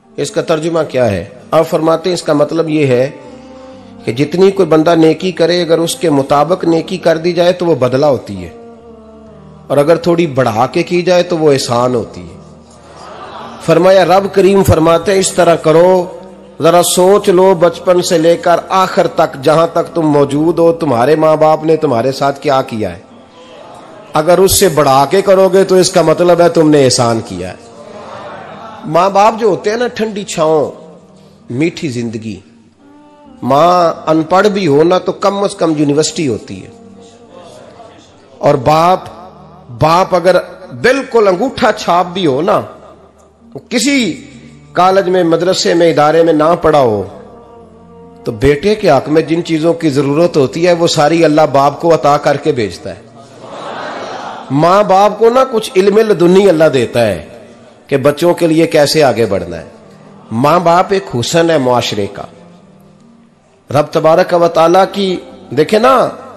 اس کا ترجمہ کیا ہے؟ آپ فرماتے ہیں اس کا مطلب یہ ہے کہ جتنی کوئی بندہ نیکی کرے اگر اس کے مطابق نیکی کر دی جائے تو وہ بدلہ ہوتی ہے، اور اگر تھوڑی بڑھا کے کی جائے تو وہ احسان ہوتی ہے۔ فرمایا رب کریم فرماتے ہیں اس طرح کرو، ذرا سوچ لو بچپن سے لے کر آخر تک جہاں تک تم موجود ہو تمہارے ماں باپ نے تمہارے ساتھ کیا کیا ہے۔ اگر اس سے بڑھا کے کرو گے تو اس کا مطلب ہے تم نے احسان کیا ہے۔ ماں باپ جو ہوتے ہیں نا، ٹھنڈی چھاؤں، میٹھی زندگی۔ ماں ان پڑھ بھی ہو نا تو کم از کم یونیورسٹی ہوتی ہے، اور باپ اگر بالکل انگوٹھا چھاپ بھی ہو نا، کسی کالج میں مدرسے میں ادارے میں نہ پڑھا ہو، تو بیٹے کے حق میں جن چیزوں کی ضرورت ہوتی ہے وہ ساری اللہ باپ کو عطا کر کے بھیجتا ہے۔ ماں باپ کو نا کچھ علم لدنی اللہ دیتا ہے کہ بچوں کے لیے کیسے آگے بڑھنا ہے۔ ماں باپ ایک حسن ہے معاشرے کا۔ رب تبارک و تعالیٰ کی دیکھیں نا،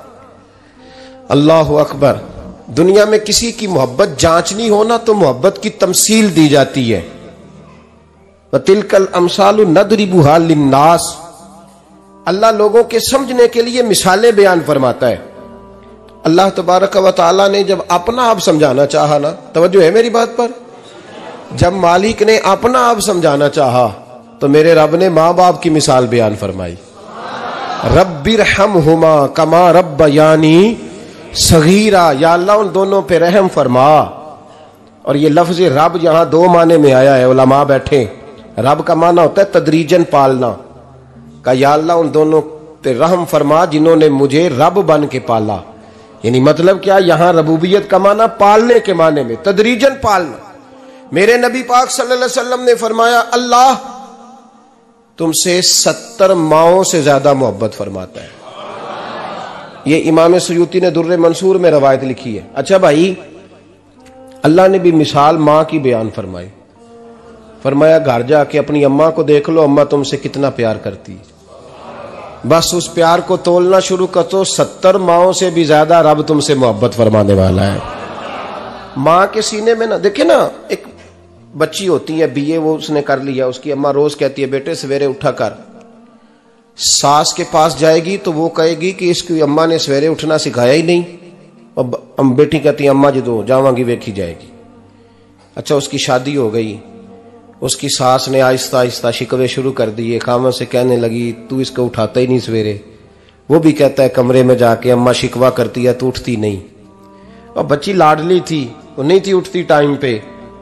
اللہ اکبر، دنیا میں کسی کی محبت جانچنی ہو نا تو محبت کی تمثیل دی جاتی ہے۔ وَتِلْكَ الْأَمْثَالُ نَضْرِبُهَا لِلنَّاسِ، اللہ لوگوں کے سمجھنے کے لیے مثالیں بیان فرماتا ہے۔ اللہ تبارک و تعالیٰ نے جب اپنا آپ سمجھانا چاہا نا، توجہ ہے میری بات پر، جب مالک نے اپنا آپ سمجھانا چاہا تو میرے رب نے ماں باپ کی مثال بیان فرمائی۔ رب ارحمہما کما ربیانی صغیرا، یا اللہ ان دونوں پہ رحم فرما۔ اور یہ لفظ رب یہاں دو معنی میں آیا ہے، علماء بیٹھے۔ رب کا معنی ہوتا ہے تدریجن پالنا، کہ یا اللہ ان دونوں پہ رحم فرما جنہوں نے مجھے رب بن کے پالا۔ یعنی مطلب کیا، یہاں ربوبیت کا معنی پالنے کے معنی میں، تدریجن پالنا۔ میرے نبی پاک صلی اللہ علیہ وسلم نے فرمایا اللہ تم سے 70 ماؤں سے زیادہ محبت فرماتا ہے۔ یہ امام سیوطی نے در منصور میں روایت لکھی ہے۔ اچھا بھائی، اللہ نے بھی مثال ماں کی بیان فرمائی۔ فرمایا گھر جا کے اپنی اماں کو دیکھ لو، اماں تم سے کتنا پیار کرتی، بس اس پیار کو تولنا شروع کر تو 70 ماؤں سے بھی زیادہ رب تم سے محبت فرمانے والا ہے۔ ماں کے سینے میں نا، دیکھیں نا، ایک بچی ہوتی ہے BA، وہ اس نے کر لیا، اس کی اماں روز کہتی ہے بیٹے سویرے اٹھا کر۔ ساس کے پاس جائے گی تو وہ کہے گی کہ اس کی اماں نے سویرے اٹھنا سکھایا ہی نہیں، اور بیٹی کہتی ہے اماں جدو جاواں گی ویکھی جائے گی۔ اچھا اس کی شادی ہو گئی، اس کی ساس نے آہستہ آہستہ شکوے شروع کر دیے، خاوند سے کہنے لگی تو اس کو اٹھاتا ہی نہیں سویرے۔ وہ بھی کہتا ہے کمرے میں جا کے اماں شکوہ کرتی ہے تو اٹھتی نہیں، اور بچی لاڈلی تھی، وہ نہیں تھی اٹھتی ٹائم پہ۔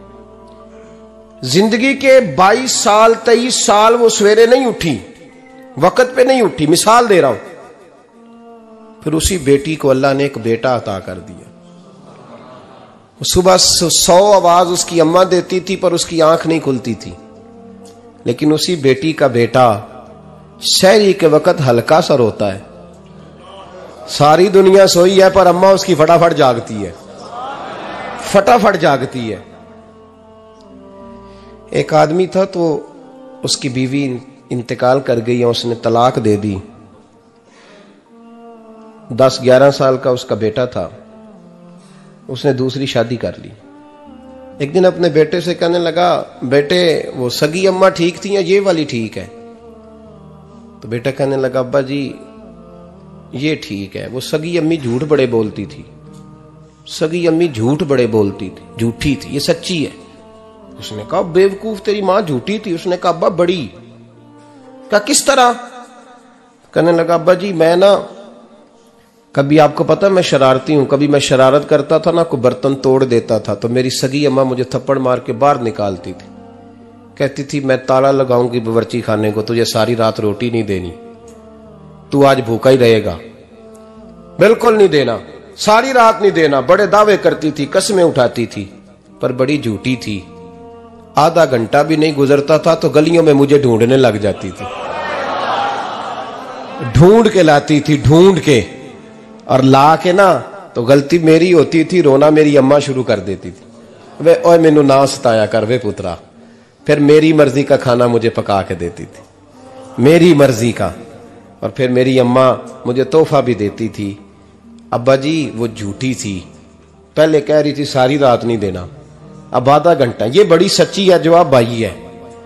زندگی کے 22 سال 23 سال وہ سویرے نہیں اٹھی، وقت پہ نہیں اٹھی، مثال دے رہا ہوں۔ پھر اسی بیٹی کو اللہ نے ایک بیٹا عطا کر دیا۔ صبح 100 آواز اس کی اماں دیتی تھی پر اس کی آنکھ نہیں کھلتی تھی، لیکن اسی بیٹی کا بیٹا سحری کے وقت ہلکا سا روتا ہے، ساری دنیا سوئی ہے پر اماں اس کی فٹافٹ جاگتی ہے، فٹافٹ جاگتی ہے۔ ایک آدمی تھا تو اس کی بیوی انتقال کر گئی اور اس نے طلاق دے دی۔ 10-11 سال کا اس کا بیٹا تھا، اس نے دوسری شادی کر لی۔ ایک دن اپنے بیٹے سے کہنے لگا بیٹے وہ سگی اماں ٹھیک تھی یا یہ والی ٹھیک ہے؟ تو بیٹا کہنے لگا ابا جی یہ ٹھیک ہے، وہ سگی امی جھوٹ بڑے بولتی تھی، سگی امی جھوٹ بڑے بولتی تھی، جھوٹی تھی، یہ سچی ہے۔ اس نے کہا بیوقوف تیری ماں جھوٹی تھی؟ اس نے کہا ابا بڑی۔ کہا کس طرح؟ کہنے لگا ابا جی میں نا کبھی، آپ کو پتا میں شرارتی ہوں، کبھی میں شرارت کرتا تھا نا، کوئی برتن توڑ دیتا تھا تو میری سگی اماں مجھے تھپڑ مار کے باہر نکالتی تھی، کہتی تھی میں تالا لگاؤں گی باورچی خانے کو، تجھے ساری رات روٹی نہیں دینی، تو آج بھوکا ہی رہے گا، بالکل نہیں دینا، ساری رات نہیں دینا۔ بڑے دعوے کرتی تھی، قسمیں اٹھاتی تھی، پر بڑی جھوٹی تھی۔ آدھا گھنٹہ بھی نہیں گزرتا تھا تو گلیوں میں مجھے ڈھونڈنے لگ جاتی تھی، ڈھونڈ کے لاتی تھی، ڈھونڈ کے، اور لا کے نا تو غلطی میری ہوتی تھی، رونا میری اماں شروع کر دیتی تھی، وے اوے مینوں نہ ستایا کر وے پترا۔ پھر میری مرضی کا کھانا مجھے پکا کے دیتی تھی، میری مرضی کا، اور پھر میری اماں مجھے تحفہ بھی دیتی تھی۔ ابا جی وہ جھوٹی تھی، پہلے کہہ رہی تھی ساری رات نہیں دینا، اب آدھا گھنٹہ، یہ بڑی سچی ہے جواب بھائی ہے۔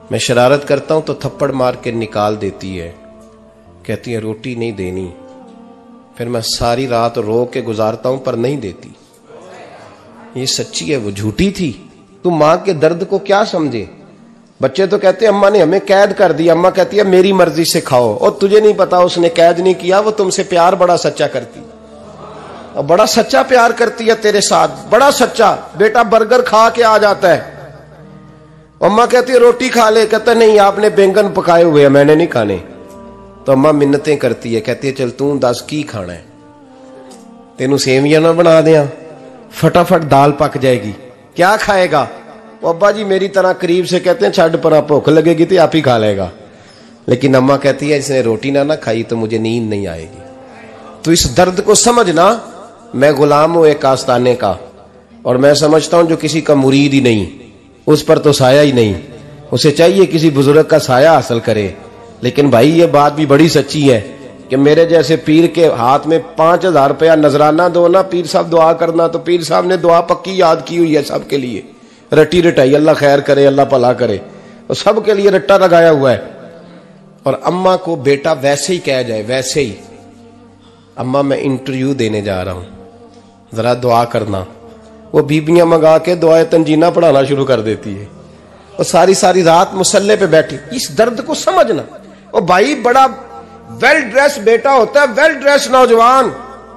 میں شرارت کرتا ہوں تو تھپڑ مار کے نکال دیتی ہے، کہتی ہے روٹی نہیں دینی، پھر میں ساری رات رو کے گزارتا ہوں پر نہیں دیتی۔ یہ سچی ہے، وہ جھوٹی تھی۔ تو ماں کے درد کو کیا سمجھے؟ بچے تو کہتے ہیں اماں نے ہمیں قید کر دیا، اماں کہتی ہے میری مرضی سے کھاؤ، اور تجھے نہیں پتا اس نے قید نہیں کیا، وہ تم سے پیار بڑا سچا کرتی، اور بڑا سچا پیار کرتی ہے تیرے ساتھ، بڑا سچا۔ بیٹا برگر کھا کے آ جاتا ہے، اماں کہتی ہے روٹی کھا لے، کہتا ہے نہیں آپ نے بینگن پکائے ہوئے ہیں میں نے نہیں کھانے، تو اماں منتیں کرتی ہے، کہتی ہے چل توں دس کی کھانا ہے، تینوں سیویاں نہ بنا دیاں، فٹافٹ دال پک جائے گی، کیا کھائے گا؟ وہ ابا جی میری طرح قریب سے کہتے ہیں چھڈ پر بھوک لگے گی تو آپ ہی کھا لے گا، لیکن اماں کہتی ہے اس نے روٹی نہ کھائی تو مجھے نیند نہیں آئے گی۔ تو اس درد کو سمجھنا، میں غلام ہوں ایک آستانے کا، اور میں سمجھتا ہوں جو کسی کا مرید ہی نہیں اس پر تو سایہ ہی نہیں، اسے چاہیے کسی بزرگ کا سایہ حاصل کرے۔ لیکن بھائی یہ بات بھی بڑی سچی ہے کہ میرے جیسے پیر کے ہاتھ میں 5000 روپیہ نذرانہ دو نا، پیر صاحب دعا کرنا، تو پیر صاحب نے دعا پکی یاد کی ہوئی ہے سب کے لیے، رٹی رٹائی، اللہ خیر کرے اللہ بھلا کرے، اور سب کے لیے رٹا لگایا ہوا ہے۔ اور اماں کو بیٹا ویسے ہی کہہ جائے، ویسے ہی اماں میں انٹرویو دینے جا رہا ہوں ذرا دعا کرنا، وہ بیبیاں منگا کے دعائے تنجینہ پڑھانا شروع کر دیتی ہے، اور ساری رات مصلے پہ بیٹھی۔ اس درد کو سمجھنا۔ اور بھائی بڑا ویل ڈریس بیٹا ہوتا ہے، ویل ڈریس نوجوان،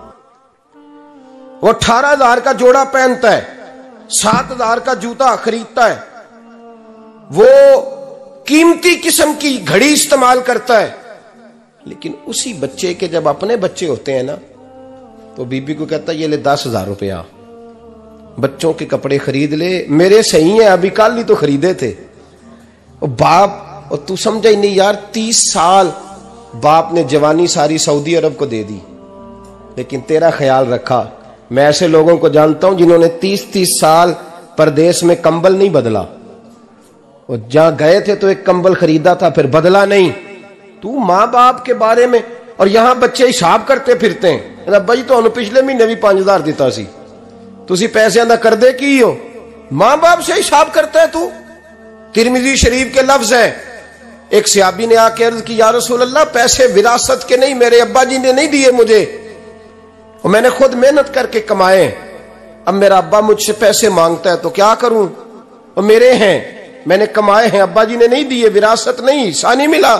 وہ 18,000 کا جوڑا پہنتا ہے، 7,000 کا جوتا خریدتا ہے، وہ قیمتی قسم کی گھڑی استعمال کرتا ہے، لیکن اسی بچے کے جب اپنے بچے ہوتے ہیں نا تو بی بی کو کہتا ہے یہ لے 10,000 روپیہ، بچوں کے کپڑے خرید لے، میرے صحیح ہیں ابھی کل ہی تو خریدے تھے۔ اور باپ، اور تو سمجھا ہی نہیں یار، 30 سال باپ نے جوانی ساری سعودی عرب کو دے دی، لیکن تیرا خیال رکھا۔ میں ایسے لوگوں کو جانتا ہوں جنہوں نے 30 سال پردیس میں کمبل نہیں بدلا، اور جہاں گئے تھے تو ایک کمبل خریدا تھا پھر بدلا نہیں۔ تو ماں باپ کے بارے میں، اور یہاں بچے حساب کرتے پھرتے ہیں، ابا جی تو پچھلے مہینے بھی 5,000 دیتا سی، تسی پیسے ادا کر دے کی ہو، ماں باپ سے حساب کرتا ہے تو۔ ترمذی شریف کے لفظ ہیں، ایک صحابی نے آ کے عرض کی یا رسول اللہ پیسے وراثت کے نہیں، میرے ابا جی نے نہیں دیے مجھے، اور میں نے خود محنت کر کے کمائے، اب میرا ابا مجھ سے پیسے مانگتا ہے تو کیا کروں، اور میرے ہیں میں نے کمائے ہیں، ابا جی نے نہیں دیے، وراثت نہیں، حصہ نہیں ملا۔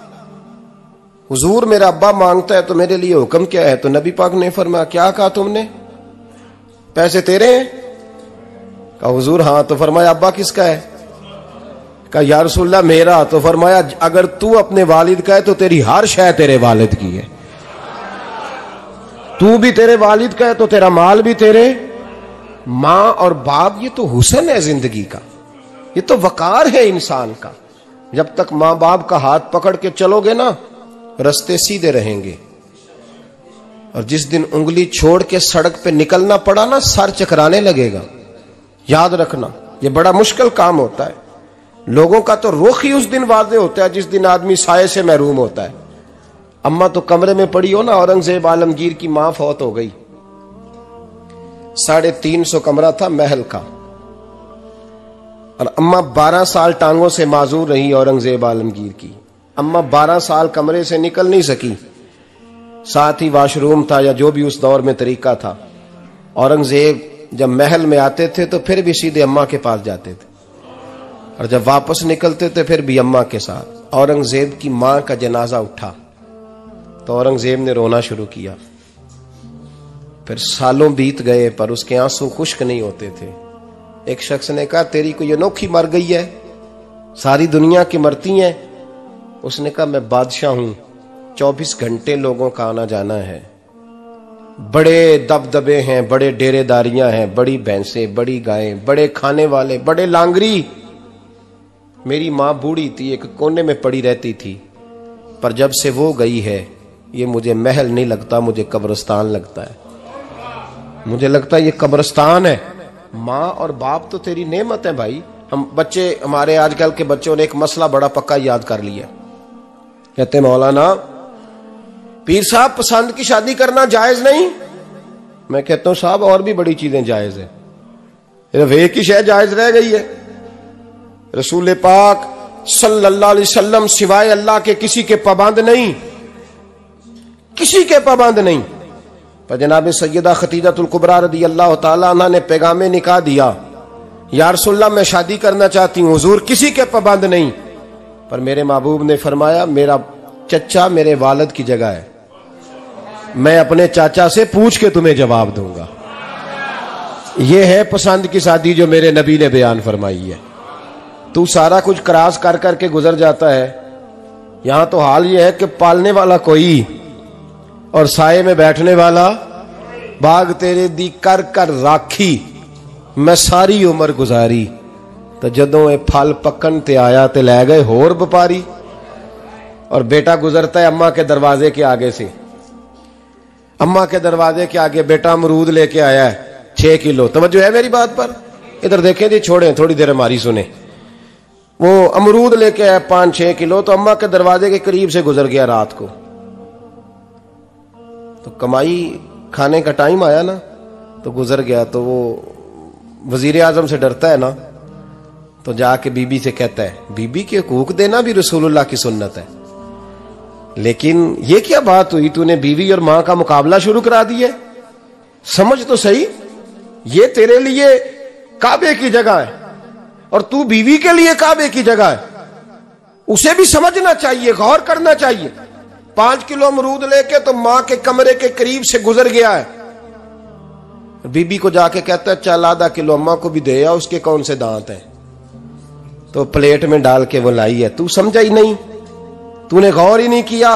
حضور میرا ابا مانگتا ہے تو میرے لیے حکم کیا ہے؟ تو نبی پاک نے فرمایا کیا کہا تم نے؟ پیسے تیرے ہیں؟ کہا حضور ہاں۔ تو فرمایا ابا کس کا ہے؟ کہا یا رسول اللہ میرا۔ تو فرمایا اگر تو اپنے والد کا ہے تو تیری ہر شے تیرے والد کی ہے، تو بھی تیرے والد کا ہے تو تیرا مال بھی تیرے۔ ماں اور باپ یہ تو حسن ہے زندگی کا، یہ تو وقار ہے انسان کا۔ جب تک ماں باپ کا ہاتھ پکڑ کے چلو گے نا رستے سیدھے رہیں گے، اور جس دن انگلی چھوڑ کے سڑک پہ نکلنا پڑا نا سر چکرانے لگے گا۔ یاد رکھنا یہ بڑا مشکل کام ہوتا ہے۔ لوگوں کا تو رخ ہی اس دن واضح ہوتا ہے جس دن آدمی سائے سے محروم ہوتا ہے۔ اماں تو کمرے میں پڑی ہو نا، اورنگزیب عالمگیر کی ماں فوت ہو گئی، 350 کمرہ تھا محل کا، اور اماں 12 سال ٹانگوں سے معذور رہی اورنگزیب عالمگیر کی۔ اماں 12 سال کمرے سے نکل نہیں سکی، ساتھ ہی واش روم تھا یا جو بھی اس دور میں طریقہ تھا۔ اورنگزیب جب محل میں آتے تھے تو پھر بھی سیدھے اماں کے پاس جاتے تھے، اور جب واپس نکلتے تھے پھر بھی اماں کے ساتھ۔ اورنگزیب کی ماں کا جنازہ اٹھا تو اورنگزیب نے رونا شروع کیا، پھر سالوں بیت گئے پر اس کے آنسو خشک نہیں ہوتے تھے۔ ایک شخص نے کہا تیری کوئی انوکھی مر گئی ہے، ساری دنیا کی مرتی ہیں؟ اس نے کہا میں بادشاہ ہوں، 24 گھنٹے لوگوں کا آنا جانا ہے، بڑے دبدبے ہیں، بڑے ڈیرے داریاں ہیں، بڑی بھینسیں، بڑی گائیں، بڑے کھانے والے، بڑے لانگری۔ میری ماں بوڑھی تھی، ایک کونے میں پڑی رہتی تھی، پر جب سے وہ گئی ہے یہ مجھے محل نہیں لگتا، مجھے قبرستان لگتا ہے، مجھے لگتا ہے یہ قبرستان ہے۔ ماں اور باپ تو تیری نعمت ہے بھائی۔ ہم بچے، ہمارے آج کل کے بچوں نے ایک مسئلہ بڑا پکا یاد کر لیا، کہتے مولانا پیر صاحب پسند کی شادی کرنا جائز نہیں؟ میں کہتا ہوں صاحب اور بھی بڑی چیزیں جائز ہیں، صرف ایک ہی شے جائز رہ گئی ہے۔ رسول پاک صلی اللہ علیہ وسلم سوائے اللہ کے کسی کے پابند نہیں، کسی کے پابند نہیں۔ پر جناب سیدہ خدیجہ الکبریٰ رضی اللہ تعالی عنہ نے پیغام نکاح دیا، یا رسول اللہ میں شادی کرنا چاہتی ہوں، حضور کسی کے پابند نہیں۔ پر میرے محبوب نے فرمایا میرا چچا میرے والد کی جگہ ہے، میں اپنے چاچا سے پوچھ کے تمہیں جواب دوں گا۔ یہ ہے پسند کی شادی جو میرے نبی نے بیان فرمائی ہے۔ تو سارا کچھ کراس کر کر کے گزر جاتا ہے، یہاں تو حال یہ ہے کہ پالنے والا کوئی اور سائے میں بیٹھنے والا، باغ تیرے دی کر کر راکھی میں ساری عمر گزاری، تو جدوں اے پھل پکن تے آیا تے لے گئے ہور بپاری۔ اور بیٹا گزرتا ہے اماں کے دروازے کے آگے سے، اماں کے دروازے کے آگے بیٹا امرود لے کے آیا ہے 6 کلو۔ توجہ ہے میری بات پر؟ ادھر دیکھیں جی، چھوڑیں تھوڑی دیر ہماری سنیں۔ وہ امرود لے کے آیا 5-6 کلو، تو اماں کے دروازے کے قریب سے گزر گیا رات کو، تو کمائی کھانے کا ٹائم آیا نا، تو گزر گیا۔ تو وہ وزیر اعظم سے ڈرتا ہے نا، تو جا کے بی بی سے کہتا ہے بی بی کے حقوق دینا بھی رسول اللہ کی سنت ہے، لیکن یہ کیا بات ہوئی، تو نے بیوی اور ماں کا مقابلہ شروع کرا دی ہے؟ سمجھ تو صحیح، یہ تیرے لیے کعبے کی جگہ ہے اور تو بیوی کے لیے کعبے کی جگہ ہے، اسے بھی سمجھنا چاہیے، غور کرنا چاہیے۔ 5 کلو امرود لے کے تو ماں کے کمرے کے قریب سے گزر گیا ہے، بی بی کو جا کے کہتا ہے چل آدھا کلو اماں کو بھی دے آ، اس کے کون سے دانت ہیں، تو پلیٹ میں ڈال کے وہ لائی ہے۔ تو سمجھا ہی نہیں، تو نے غور ہی نہیں کیا۔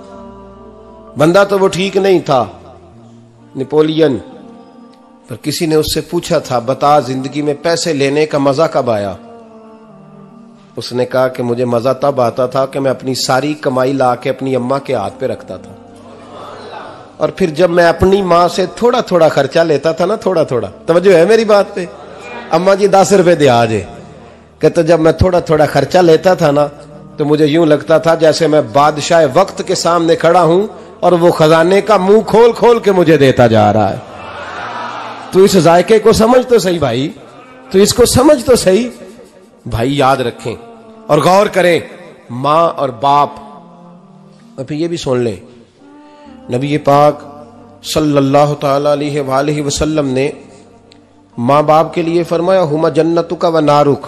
بندہ تو وہ ٹھیک نہیں تھا نپولین، پر کسی نے اس سے پوچھا تھا بتا زندگی میں پیسے لینے کا مزہ کب آیا؟ اس نے کہا کہ مجھے مزہ تب آتا تھا کہ میں اپنی ساری کمائی لا کے اپنی اماں کے ہاتھ پہ رکھتا تھا، اور پھر جب میں اپنی ماں سے تھوڑا تھوڑا خرچہ لیتا تھا نا، تھوڑا تھوڑا، توجہ ہے میری بات پہ؟ اماں جی 10 روپے دے آجے، کہ تو جب میں تھوڑا تھوڑا خرچہ لیتا تھا نا، تو مجھے یوں لگتا تھا جیسے میں بادشاہ وقت کے سامنے کھڑا ہوں اور وہ خزانے کا منہ کھول کھول کے مجھے دیتا جا رہا ہے۔ تو اس ذائقے کو سمجھ تو صحیح بھائی، تو اس کو سمجھ تو صحیح بھائی، یاد رکھیں اور غور کریں۔ ماں اور باپ، اور پھر یہ بھی سن لیں، نبی پاک صلی اللہ تعالی علیہ وآلہ وسلم نے ماں باپ کے لیے فرمایا ہما جنتک و نارک،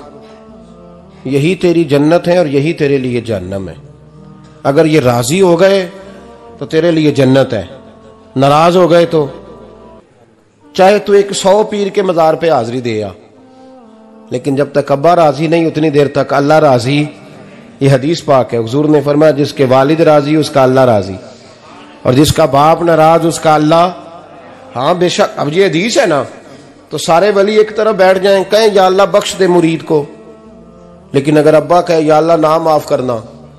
یہی تیری جنت ہے اور یہی تیرے لیے جہنم ہے۔ اگر یہ راضی ہو گئے تو تیرے لیے جنت ہے، ناراض ہو گئے تو چاہے تو 100 پیر کے مزار پہ حاضری دے آ، لیکن جب تک ابا راضی نہیں اتنی دیر تک اللہ راضی۔ یہ حدیث پاک ہے، حضور نے فرمایا جس کے والد راضی اس کا اللہ راضی، اور جس کا باپ ناراض اس کا اللہ۔ ہاں بے شک، اب یہ حدیث ہے نا، تو سارے ولی ایک طرف بیٹھ جائیں کہیں یا اللہ بخش دے مرید کو، لیکن اگر ابا کہے یا اللہ نہ معاف کرنا،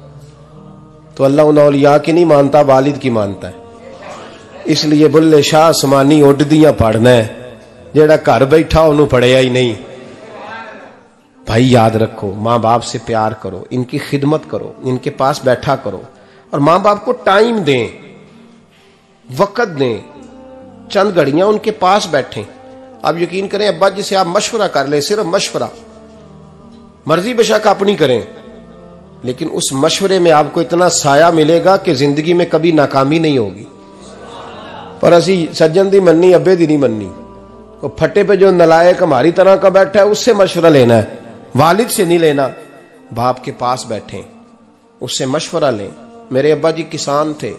تو اللہ ان اولیاء کی نہیں مانتا، والد کی مانتا ہے۔ اس لیے بلے شاہ آسمانی اڈدیاں پڑھنا ہے، جیڑا گھر بیٹھا انہوں پڑھیا ہی نہیں۔ بھائی یاد رکھو، ماں باپ سے پیار کرو، ان کی خدمت کرو، ان کے پاس بیٹھا کرو، اور ماں باپ کو ٹائم دیں، وقت دیں، چند گھڑیاں ان کے پاس بیٹھیں۔ آپ یقین کریں ابا جی سے آپ مشورہ کر لیں، صرف مشورہ، مرضی بے شک اپنی کریں، لیکن اس مشورے میں آپ کو اتنا سایہ ملے گا کہ زندگی میں کبھی ناکامی نہیں ہوگی۔ پر اسی سجن دی مننی ابے دی نہیں مننی، وہ پھٹے پہ جو نلائق ہماری طرح کا بیٹھا ہے اس سے مشورہ لینا ہے، والد سے نہیں لینا۔ باپ کے پاس بیٹھیں، اس سے مشورہ لیں۔ میرے ابا جی کسان تھے،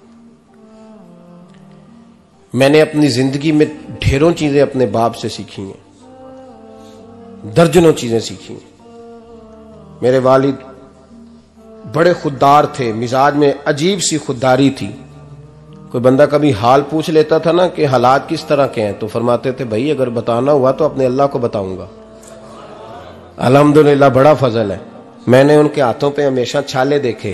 میں نے اپنی زندگی میں ڈھیروں چیزیں اپنے باپ سے سیکھی ہیں، درجنوں چیزیں سیکھی ہیں۔ میرے والد بڑے خوددار تھے، مزاج میں عجیب سی خودداری تھی۔ کوئی بندہ کبھی حال پوچھ لیتا تھا نا کہ حالات کس طرح کے ہیں، تو فرماتے تھے بھائی اگر بتانا ہوا تو اپنے اللہ کو بتاؤں گا۔ الحمدللہ بڑا فضل ہے، میں نے ان کے ہاتھوں پہ ہمیشہ چھالے دیکھے،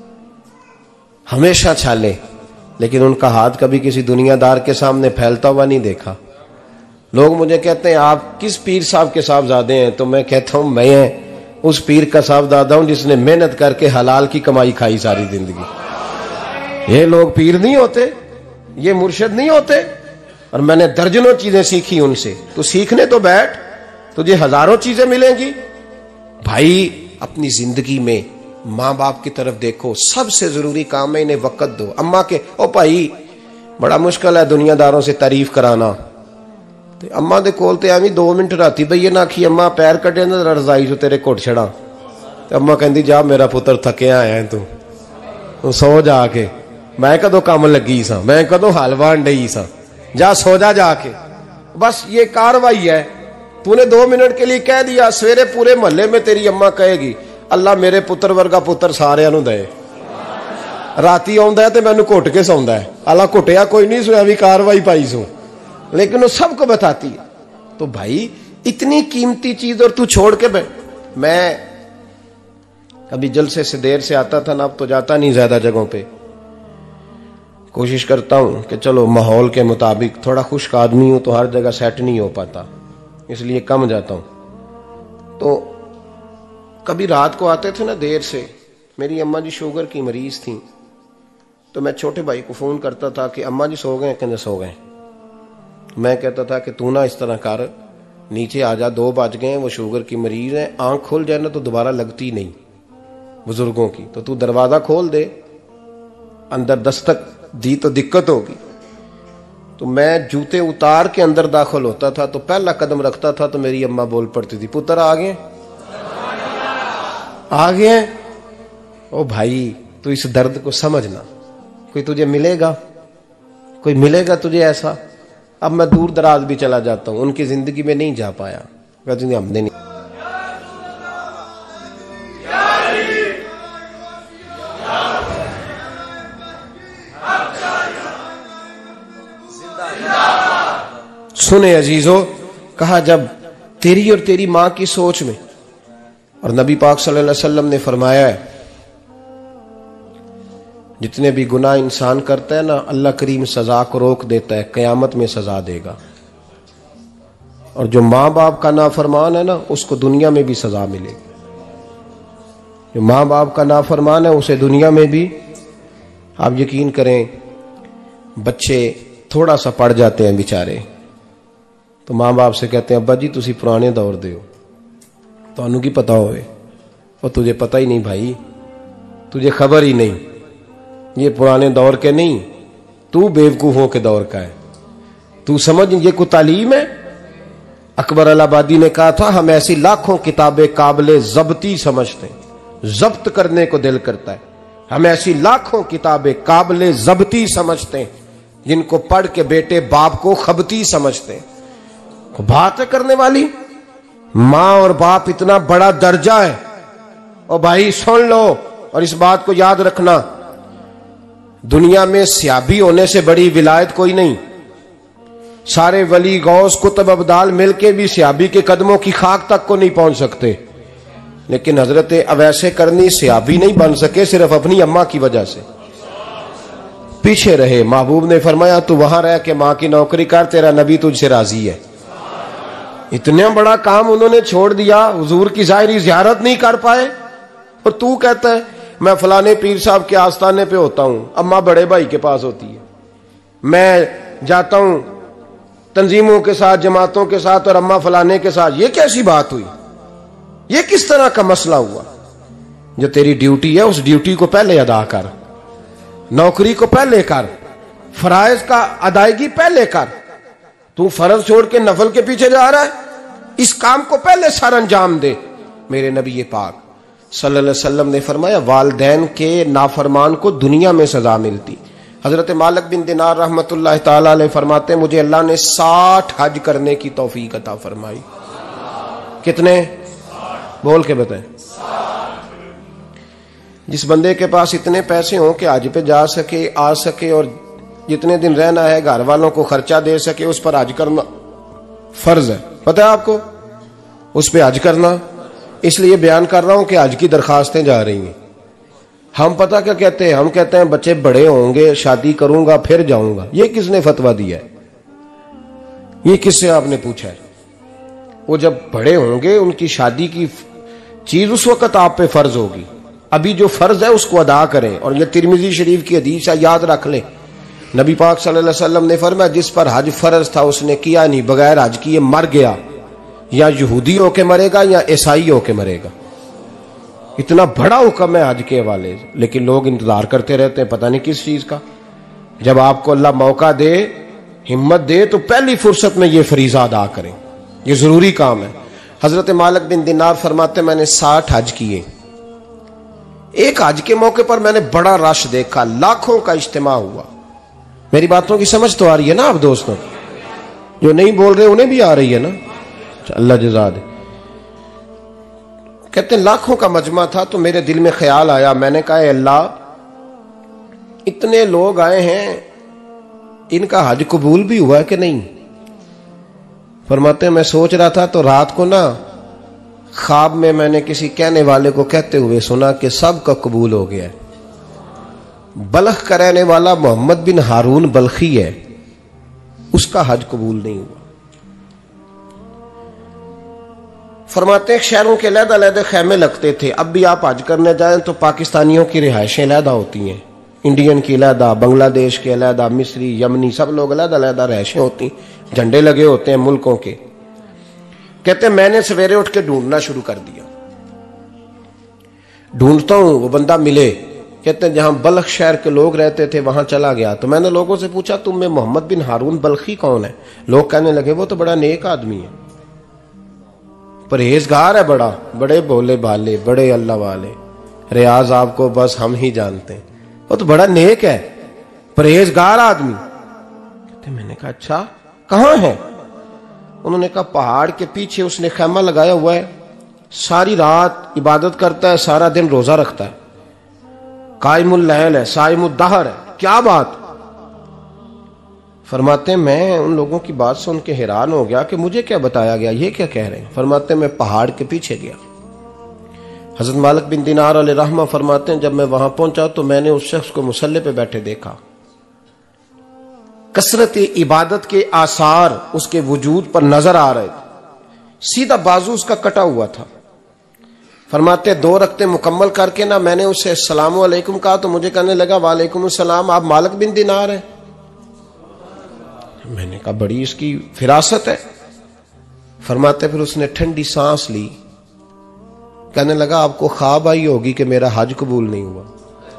ہمیشہ چھالے، لیکن ان کا ہاتھ کبھی کسی دنیا دار کے سامنے پھیلتا ہوا نہیں دیکھا۔ لوگ مجھے کہتے ہیں آپ کس پیر صاحب کے صاحبزادے ہیں، تو میں کہتا ہوں میں اس پیر کا صاحبزادہ ہوں جس نے محنت کر کے حلال کی کمائی کھائی ساری زندگی۔ یہ لوگ پیر نہیں ہوتے، یہ مرشد نہیں ہوتے، اور میں نے درجنوں چیزیں سیکھی ان سے۔ تو سیکھنے تو بیٹھ، تجھے ہزاروں چیزیں ملیں گی۔ بھائی اپنی زندگی میں ماں باپ کی طرف دیکھو، سب سے ضروری کام ہے انہیں وقت دو۔ اماں کے او بھائی بڑا مشکل ہے دنیا داروں سے تعریف کرانا، تے اماں دے کول تے ایویں 2 منٹ راتی بھئی نہ آکھی اماں پیر کٹے نہ رضائی جو تیرے گھٹ چھڑا، تے اماں کہندی جا میرا پتر تھکیا آیا ہے تو سو جا کے، میں کدوں کام لگی سا، میں کدوں حال وان ڈئی سا، جا سو جا کے۔ بس یہ کاروائی ہے، تو نے 2 منٹ کے لیے کہہ دیا، سویرے پورے محلے میں تیری اماں کہے گی اللہ میرے پتر ورگا پتر سارے نو دے، راتی آندا ہے تے مینوں گھٹ کے سوندا ہے، اللہ گھٹیا کوئی نہیں سویا بھی کاروائی پائی سو، لیکن وہ سب کو بتاتی ہے۔ تو بھائی اتنی قیمتی چیز اور تو چھوڑ کے میں کبھی جلسے سے دیر سے آتا تھا نا، اب تو جاتا نہیں زیادہ جگہوں پہ، کوشش کرتا ہوں کہ چلو ماحول کے مطابق، تھوڑا خشک آدمی ہوں تو ہر جگہ سیٹ نہیں ہو پاتا، اس لیے کم جاتا ہوں۔ تو کبھی رات کو آتے تھے نا دیر سے، میری اماں جی شوگر کی مریض تھیں، تو میں چھوٹے بھائی کو فون کرتا تھا کہ اماں جی سو گئے، کہنے سو گئے۔ میں کہتا تھا کہ تو نہ اس طرح کر، نیچے آ جا، 2 بج گئے، وہ شوگر کی مریض ہے، آنکھ کھل جائے نا تو دوبارہ لگتی نہیں بزرگوں کی، تو دروازہ کھول دے، اندر دستک دی تو دقت ہوگی۔ تو میں جوتے اتار کے اندر داخل ہوتا تھا تو پہلا قدم رکھتا تھا تو میری اماں بول پڑتی تھی پتر آ گئے۔ او بھائی تو اس درد کو سمجھنا، کوئی تجھے ملے گا، کوئی ملے گا تجھے ایسا؟ اب میں دور دراز بھی چلا جاتا ہوں، ان کی زندگی میں نہیں جا پایا، ہم نے نہیں۔ سنے عزیزو، کہا جب تیری اور تیری ماں کی سوچ میں، اور نبی پاک صلی اللہ علیہ وسلم نے فرمایا ہے جتنے بھی گناہ انسان کرتا ہے نا، اللہ کریم سزا کو روک دیتا ہے، قیامت میں سزا دے گا، اور جو ماں باپ کا نافرمان ہے نا اس کو دنیا میں بھی سزا ملے گی۔ جو ماں باپ کا نافرمان ہے اسے دنیا میں بھی، آپ یقین کریں بچے تھوڑا سا پڑ جاتے ہیں بیچارے تو ماں باپ سے کہتے ہیں ابا جی تسی پرانے دور دے ہو، تو انہوں کی پتا ہوئے، اور تجھے پتہ ہی نہیں بھائی، تجھے خبر ہی نہیں، یہ پرانے دور کے نہیں، تو بیوقوفوں کے دور کا ہے، تو سمجھ یہ کوئی تعلیم ہے؟ اکبر الہآبادی نے کہا تھا ہم ایسی لاکھوں کتابیں قابل ضبطی سمجھتے ہیں، ضبط کرنے کو دل کرتا ہے، ہم ایسی لاکھوں کتابیں قابل ضبطی سمجھتے ہیں جن کو پڑھ کے بیٹے باپ کو خبتی سمجھتے ہیں۔ بات ہے کرنے والی، ماں اور باپ اتنا بڑا درجہ ہے، اور بھائی سن لو اور اس بات کو یاد رکھنا، دنیا میں سیابی ہونے سے بڑی ولایت کوئی نہیں، سارے ولی غوث کتب ابدال مل کے بھی سیابی کے قدموں کی خاک تک کو نہیں پہنچ سکتے، لیکن حضرت اویس کرنی سیابی نہیں بن سکے صرف اپنی اماں کی وجہ سے، پیچھے رہے۔ محبوب نے فرمایا تو وہاں رہ کے ماں کی نوکری کر، تیرا نبی تجھ سے راضی ہے۔ اتنا بڑا کام انہوں نے چھوڑ دیا، حضور کی ظاہری زیارت نہیں کر پائے، اور تو کہتا ہے میں فلانے پیر صاحب کے آستانے پہ ہوتا ہوں، اماں بڑے بھائی کے پاس ہوتی ہے، میں جاتا ہوں تنظیموں کے ساتھ، جماعتوں کے ساتھ، اور اماں فلانے کے ساتھ۔ یہ کیسی بات ہوئی؟ یہ کس طرح کا مسئلہ ہوا؟ جو تیری ڈیوٹی ہے اس ڈیوٹی کو پہلے ادا کر، نوکری کو پہلے کر، فرائض کا ادائیگی پہلے کر۔ تو فرض چھوڑ کے نفل کے پیچھے جا رہا ہے، اس کام کو پہلے سر انجام دے۔ میرے نبی پاک صلی اللہ علیہ وسلم نے فرمایا والدین کے نافرمان کو دنیا میں سزا ملتی۔ حضرت مالک بن دینار رحمت اللہ تعالی علیہ فرماتے ہیں مجھے اللہ نے 60 حج کرنے کی توفیق عطا فرمائی۔ کتنے؟ بول کے بتائیں۔ جس بندے کے پاس اتنے پیسے ہوں کہ حج پہ جا سکے، آ سکے، اور جتنے دن رہنا ہے گھر والوں کو خرچہ دے سکے، اس پر حج کرنا فرض ہے۔ پتہ ہے آپ کو اس پہ حج کرنا؟ اس لیے بیان کر رہا ہوں کہ حج کی درخواستیں جا رہی ہیں۔ ہم پتہ کیا کہتے ہیں؟ ہم کہتے ہیں بچے بڑے ہوں گے، شادی کروں گا پھر جاؤں گا۔ یہ کس نے فتویٰ دیا ہے؟ یہ کس سے آپ نے پوچھا ہے؟ وہ جب بڑے ہوں گے ان کی شادی کی چیز اس وقت آپ پہ فرض ہوگی، ابھی جو فرض ہے اس کو ادا کریں۔ اور یہ ترمذی شریف کی حدیث ہے، یاد رکھ لیں، نبی پاک صلی اللہ علیہ وسلم نے فرمایا جس پر حج فرض تھا اس نے کیا نہیں، بغیر حج کیے مر گیا، یا یہودی ہو کے مرے گا یا عیسائی ہو کے مرے گا۔ اتنا بڑا حکم ہے حج کے حوالے سے، لیکن لوگ انتظار کرتے رہتے ہیں پتہ نہیں کس چیز کا۔ جب آپ کو اللہ موقع دے، ہمت دے، تو پہلی فرصت میں یہ فریضہ ادا کریں، یہ ضروری کام ہے۔ حضرت مالک بن دینار فرماتے میں نے 60 حج کیے، ایک حج کے موقع پر میں نے بڑا رش دیکھا، لاکھوں کا اجتماع ہوا۔ میری باتوں کی سمجھ تو آ رہی ہے نا آپ دوستوں؟ جو نہیں بول رہے انہیں بھی آ رہی ہے نا؟ اللہ جزا دے۔ کہتے ہیں لاکھوں کا مجمع تھا، تو میرے دل میں خیال آیا، میں نے کہا اے اللہ، اتنے لوگ آئے ہیں، ان کا حج قبول بھی ہوا ہے کہ نہیں؟ فرماتے ہیں میں سوچ رہا تھا تو رات کو نا خواب میں نے کسی کہنے والے کو کہتے ہوئے سنا کہ سب کا قبول ہو گیا ہے۔ بلخ کا رہنے والا محمد بن ہارون بلخی ہے، اس کا حج قبول نہیں ہوا۔ فرماتے ہیں شہروں کے علیحدہ علیحدہ خیمے لگتے تھے، اب بھی آپ حج کرنے جائیں تو پاکستانیوں کی رہائشیں علیحدہ ہوتی ہیں، انڈین کی علیحدہ، بنگلہ دیش کے علیحدہ، مصری، یمنی، سب لوگ علیحدہ علیحدہ رہائشیں ہوتی ہیں، جھنڈے لگے ہوتے ہیں ملکوں کے۔ کہتے ہیں میں نے سویرے اٹھ کے ڈھونڈنا شروع کر دیا، ڈھونڈتا ہوں وہ بندہ ملے۔ کہتے ہیں جہاں بلخ شہر کے لوگ رہتے تھے وہاں چلا گیا، تو میں نے لوگوں سے پوچھا تم میں محمد بن ہارون بلخی کون ہے؟ لوگ کہنے لگے وہ تو بڑا نیک آدمی ہے، پرہیزگار ہے، بڑے بولے بالے، بڑے اللہ والے، ریاض آپ کو بس ہم ہی جانتے ہیں، وہ تو بڑا نیک ہے، پرہیزگار آدمی۔ کہتے میں نے کہا اچھا کہاں ہے؟ انہوں نے کہا پہاڑ کے پیچھے اس نے خیمہ لگایا ہوا ہے، ساری رات عبادت کرتا ہے، سارا دن روزہ رکھتا ہے، قائم اللیل ہے، صائم الدہر ہے۔ کیا بات؟ فرماتے ہیں میں ان لوگوں کی بات سن کے حیران ہو گیا کہ مجھے کیا بتایا گیا، یہ کیا کہہ رہے ہیں؟ فرماتے ہیں میں پہاڑ کے پیچھے گیا۔ حضرت مالک بن دینار علیہ رحمہ فرماتے ہیں جب میں وہاں پہنچا تو میں نے اس شخص کو مصلی پہ بیٹھے دیکھا، کثرت عبادت کے آثار اس کے وجود پر نظر آ رہے تھے، سیدھا بازو اس کا کٹا ہوا تھا۔ فرماتے 2 رکعتیں مکمل کر کے نا میں نے اسے السلام علیکم کہا تو مجھے کہنے لگا وعلیکم السلام، آپ مالک بن دینار ہیں؟ میں نے کہا بڑی اس کی فراست ہے۔ فرماتے پھر اس نے ٹھنڈی سانس لی، کہنے لگا آپ کو خواب آئی ہوگی کہ میرا حج قبول نہیں ہوا۔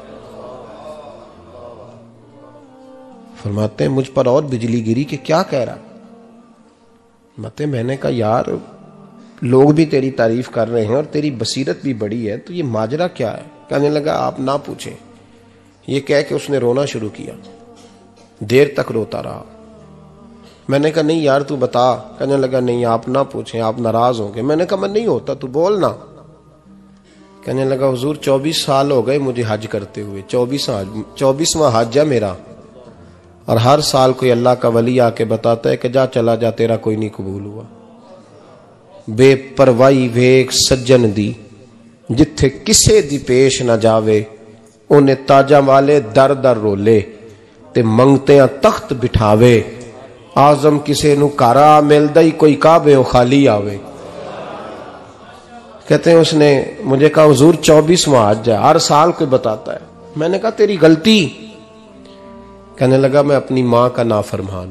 فرماتے ہیں مجھ پر اور بجلی گری کہ کیا کہہ رہا؟ فرماتے میں نے کہا یار لوگ بھی تیری تعریف کر رہے ہیں اور تیری بصیرت بھی بڑی ہے، تو یہ ماجرا کیا ہے؟ کہنے لگا آپ نہ پوچھیں۔ یہ کہہ کے اس نے رونا شروع کیا، دیر تک روتا رہا۔ میں نے کہا نہیں یار تو بتا۔ کہنے لگا نہیں آپ نہ پوچھیں، آپ ناراض ہوں گے۔ میں نے کہا میں نہیں ہوتا، تو بولنا۔ کہنے لگا حضور 24 سال ہو گئے مجھے حج کرتے ہوئے، 24واں حج ہے میرا، اور ہر سال کوئی اللہ کا ولی آ کے بتاتا ہے کہ جا چلا جا تیرا کوئی نہیں قبول ہوا۔ بے پروائی ویک سجن دی جتھے کسے دی پیش نہ جاوے، انہیں تاجاں والے در در رولے تے منگتیاں تخت بٹھاوے، آزم کسے نو کارا ملدا ہی کوئی کعبے او خالی آوے۔ کہتے ہیں اس نے مجھے کہا حضور 24واں حج ہے، ہر سال کوئی بتاتا ہے۔ میں نے کہا تیری غلطی۔ کہنے لگا میں اپنی ماں کا نافرمان۔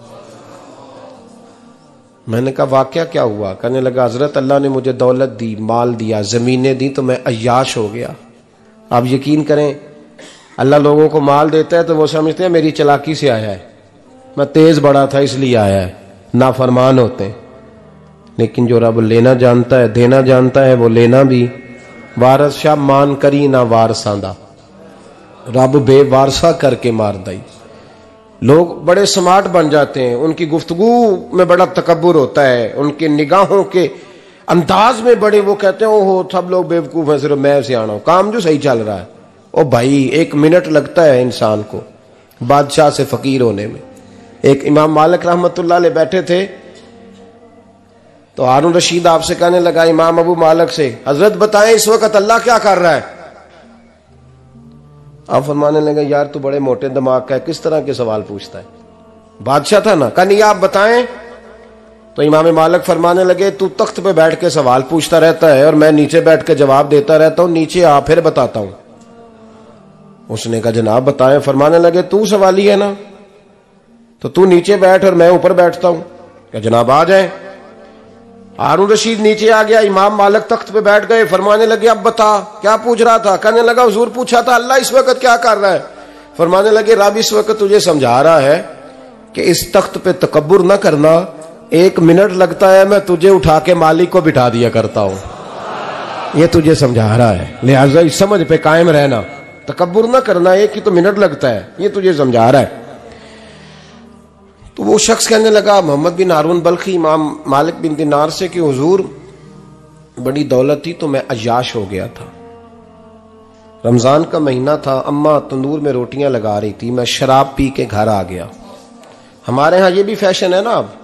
میں نے کہا واقعہ کیا ہوا؟ کہنے لگا حضرت اللہ نے مجھے دولت دی، مال دیا، زمینیں دی، تو میں عیاش ہو گیا۔ آپ یقین کریں اللہ لوگوں کو مال دیتا ہے تو وہ سمجھتے ہیں میری چلاکی سے آیا ہے، میں تیز بڑا تھا اس لیے آیا ہے، نافرمان ہوتے ہیں۔ لیکن جو رب لینا جانتا ہے دینا جانتا ہے وہ لینا بھی۔ وارث شاہ مان کری نہ وارثاں دا، رب بے وارثہ کر کے مار دائی۔ لوگ بڑے سمارٹ بن جاتے ہیں، ان کی گفتگو میں بڑا تکبر ہوتا ہے، ان کے نگاہوں کے انداز میں بڑے، وہ کہتے ہیں اوہ سب لوگ بیوقوف ہیں صرف میں سیانا ہوں، کام جو صحیح چل رہا ہے۔ او بھائی 1 منٹ لگتا ہے انسان کو بادشاہ سے فقیر ہونے میں۔ ایک امام مالک رحمت اللہ علیہ بیٹھے تھے تو ہارون رشید آپ سے کہنے لگا امام ابو مالک سے، حضرت بتائیں اس وقت اللہ کیا کر رہا ہے؟ آپ فرمانے لگے یار تو بڑے موٹے دماغ کا ہے، کس طرح کے سوال پوچھتا ہے؟ بادشاہ تھا نا، کہا نہیں آپ بتائیں۔ تو امام مالک فرمانے لگے تو تخت پہ بیٹھ کے سوال پوچھتا رہتا ہے اور میں نیچے بیٹھ کے جواب دیتا رہتا ہوں، نیچے آ پھر بتاتا ہوں۔ اس نے کہا جناب بتائیں۔ فرمانے لگے تو سوالی ہے نا، تو نیچے بیٹھ اور میں اوپر بیٹھتا ہوں۔ کہ جناب آ جائیں۔ ہارون رشید نیچے آ گیا، امام مالک تخت پہ بیٹھ گئے، فرمانے لگے اب بتا کیا پوچھ رہا تھا؟ کہنے لگا حضور پوچھا تھا اللہ اس وقت کیا کر رہا ہے؟ فرمانے لگے رب اس وقت تجھے سمجھا رہا ہے کہ اس تخت پہ تکبر نہ کرنا، 1 منٹ لگتا ہے میں تجھے اٹھا کے مالک کو بٹھا دیا کرتا ہوں، یہ تجھے سمجھا رہا ہے، لہذا اس سمجھ پہ قائم رہنا، تکبر نہ کرنا، 1 ہی تو منٹ لگتا ہے، یہ تجھے سمجھا رہا ہے۔ تو وہ شخص کہنے لگا محمد بن ہارون بلخی امام مالک بن دینار سے کہ حضور بڑی دولت تھی تو میں عیاش ہو گیا تھا، رمضان کا مہینہ تھا، اماں تندور میں روٹیاں لگا رہی تھی، میں شراب پی کے گھر آ گیا۔ ہمارے ہاں یہ بھی فیشن ہے نا، اب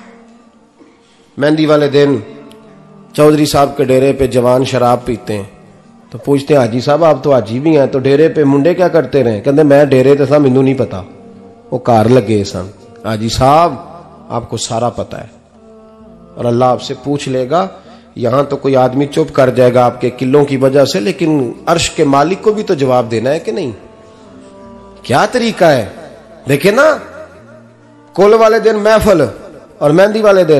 مہندی والے دن چودھری صاحب کے ڈیرے پہ جوان شراب پیتے ہیں تو پوچھتے ہیں حاجی صاحب آپ تو حاجی بھی ہیں تو ڈیرے پہ منڈے کیا کرتے رہے؟ کہتے میں ڈیرے تے سا مینوں نہیں پتا، وہ کار لگے سن۔ حاجی صاحب آپ کو سارا پتا ہے اور اللہ آپ سے پوچھ لے گا، یہاں تو کوئی آدمی چپ کر جائے گا آپ کے قلوں کی وجہ سے، لیکن عرش کے مالک کو بھی تو جواب دینا ہے کہ نہیں؟ کیا طریقہ ہے؟ دیکھیں نا، کول والے دن محفل اور مہندی والے دن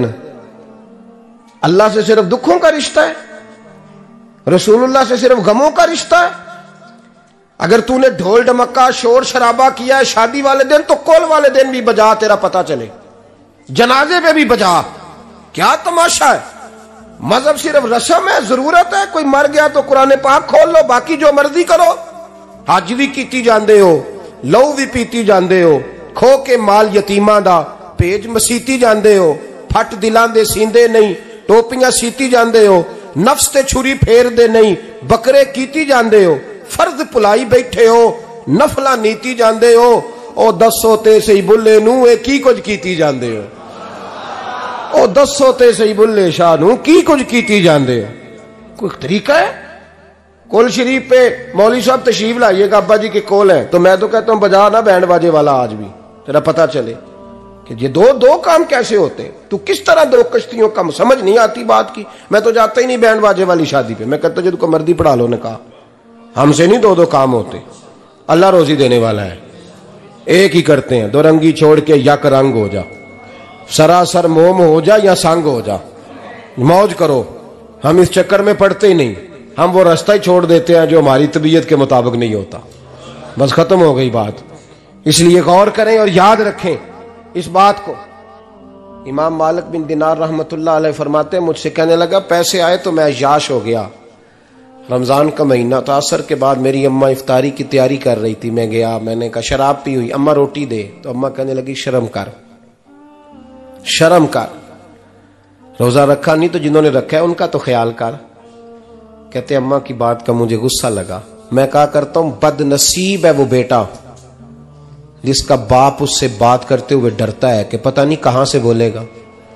اللہ سے صرف دکھوں کا رشتہ ہے، رسول اللہ سے صرف غموں کا رشتہ ہے۔ اگر تو نے ڈھول ڈمکا شور شرابہ کیا ہے شادی والے دن تو کول والے دن بھی بجا، تیرا پتہ چلے، جنازے پہ بھی بجا، کیا تماشا ہے؟ مذہب صرف رسم ہے، ضرورت ہے، کوئی مر گیا تو قرآن پاک کھول لو، باقی جو مرضی کرو، حج بھی کیتی جاندے ہو، لو بھی پیتی جاندے ہو، کھو کے مال یتیماں دا پیج مسیتی جاندے ہو، پھٹ دلاں دے سیندے نہیں، ٹوپیاں سیتی جاندے ہو، نفس تے چھری پھیر دے نہیں، بکرے کیتی جاندے ہو، فرض پلائی بیٹھے ہو، نفلہ نیتی جاندے ہو، او دسو تے سی بلے نو اے کی کچھ کیتی جاندے ہو، او دسو تے سی بلے شاہ نو کی کچھ کیتی جاندے ہو۔ کوئی طریقہ ہے؟ کول شریف پہ مولوی صاحب تشریف لائیے گا، ابا جی کے کول ہیں تو میں تو کہتا ہوں بجا نہ بینڈ باجے والا آج بھی، تیرا پتہ چلے کہ یہ دو کام کیسے ہوتے ہیں، تو کس طرح 2 کشتیوں کا سمجھ نہیں آتی بات کی۔ میں تو جاتا ہی نہیں بینڈ باجے والی شادی پہ، میں کہتا جب کو مردی پڑھا لو نے کہا، ہم سے نہیں 2 کام ہوتے، اللہ روزی دینے والا ہے، ایک ہی کرتے ہیں، 2 رنگی چھوڑ کے یک رنگ ہو جا، سراسر موم ہو جا یا سنگ ہو جا، موج کرو، ہم اس چکر میں پڑتے ہی نہیں، ہم وہ راستہ ہی چھوڑ دیتے ہیں جو ہماری طبیعت کے مطابق نہیں ہوتا، بس ختم ہو گئی بات۔ اس لیے غور کریں اور یاد رکھیں اس بات کو۔ امام مالک بن دینار رحمت اللہ علیہ فرماتے ہیں مجھ سے کہنے لگا پیسے آئے تو میں عیاش ہو گیا، رمضان کا مہینہ تھا، عصر کے بعد میری اماں افطاری کی تیاری کر رہی تھی، میں گیا، میں نے کہا شراب پی ہوئی، اماں روٹی دے، تو اماں کہنے لگی شرم کر، شرم کر، روزہ رکھا نہیں تو جنہوں نے رکھا ہے ان کا تو خیال کر۔ کہتے اماں کی بات کا مجھے غصہ لگا، میں کہا کرتا ہوں بد نصیب ہے وہ بیٹا جس کا باپ اس سے بات کرتے ہوئے ڈرتا ہے کہ پتہ نہیں کہاں سے بولے گا۔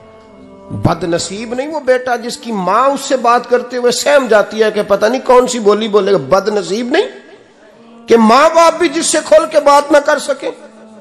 بد نصیب نہیں وہ بیٹا جس کی ماں اس سے بات کرتے ہوئے سہم جاتی ہے کہ پتہ نہیں کون سی بولی بولے گا۔ بد نصیب نہیں کہ ماں باپ بھی جس سے کھول کے بات نہ کر سکیں۔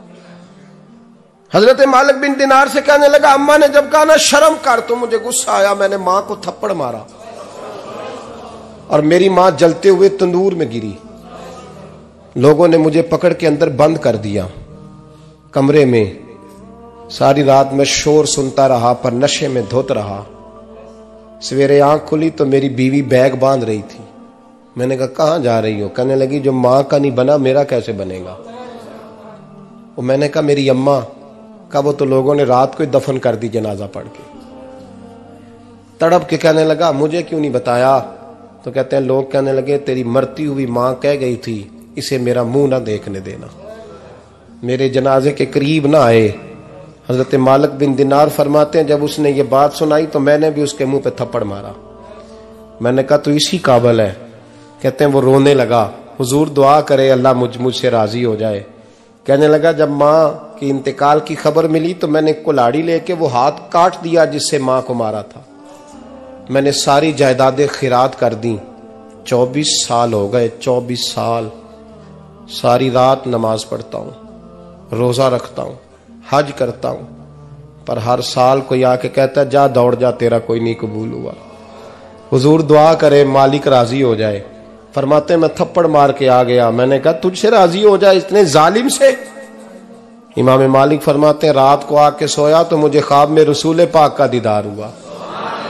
حضرت مالک بن دینار سے کہنے لگا اماں نے جب کہا نا شرم کر تو مجھے غصہ آیا، میں نے ماں کو تھپڑ مارا اور میری ماں جلتے ہوئے تندور میں گری، لوگوں نے مجھے پکڑ کے اندر بند کر دیا کمرے میں، ساری رات میں شور سنتا رہا پر نشے میں دھوت رہا۔ سویرے آنکھ کھلی تو میری بیوی بیگ باندھ رہی تھی، میں نے کہا کہاں جا رہی ہو؟ کہنے لگی جو ماں کا نہیں بنا میرا کیسے بنے گا؟ وہ میں نے کہا میری اماں کا، وہ تو لوگوں نے رات کو ہی دفن کر دی جنازہ پڑھ کے۔ تڑپ کے کہنے لگا مجھے کیوں نہیں بتایا؟ تو کہتے ہیں لوگ کہنے لگے تیری مرتی ہوئی ماں کہہ گئی تھی اسے میرا منہ نہ دیکھنے دینا، میرے جنازے کے قریب نہ آئے۔ حضرت مالک بن دینار فرماتے ہیں جب اس نے یہ بات سنائی تو میں نے بھی اس کے منہ پہ تھپڑ مارا، میں نے کہا تو اسی قابل ہے۔ کہتے ہیں وہ رونے لگا، حضور دعا کرے اللہ مجھ سے راضی ہو جائے۔ کہنے لگا جب ماں کی انتقال کی خبر ملی تو میں نے کلاڑی لے کے وہ ہاتھ کاٹ دیا جس سے ماں کو مارا تھا، میں نے ساری جائیدادیں خیرات کر دیں۔ 24 سال ہو گئے، 24 سال ساری رات نماز پڑھتا ہوں، روزہ رکھتا ہوں، حج کرتا ہوں، پر ہر سال کوئی آ کے کہتا ہے جا دوڑ جا تیرا کوئی نہیں قبول ہوا۔ حضور دعا کرے مالک راضی ہو جائے۔ فرماتے میں تھپڑ مار کے آ گیا، میں نے کہا تجھ سے راضی ہو جائے اتنے ظالم سے؟ امام مالک فرماتے ہیں رات کو آ کے سویا تو مجھے خواب میں رسول پاک کا دیدار ہوا،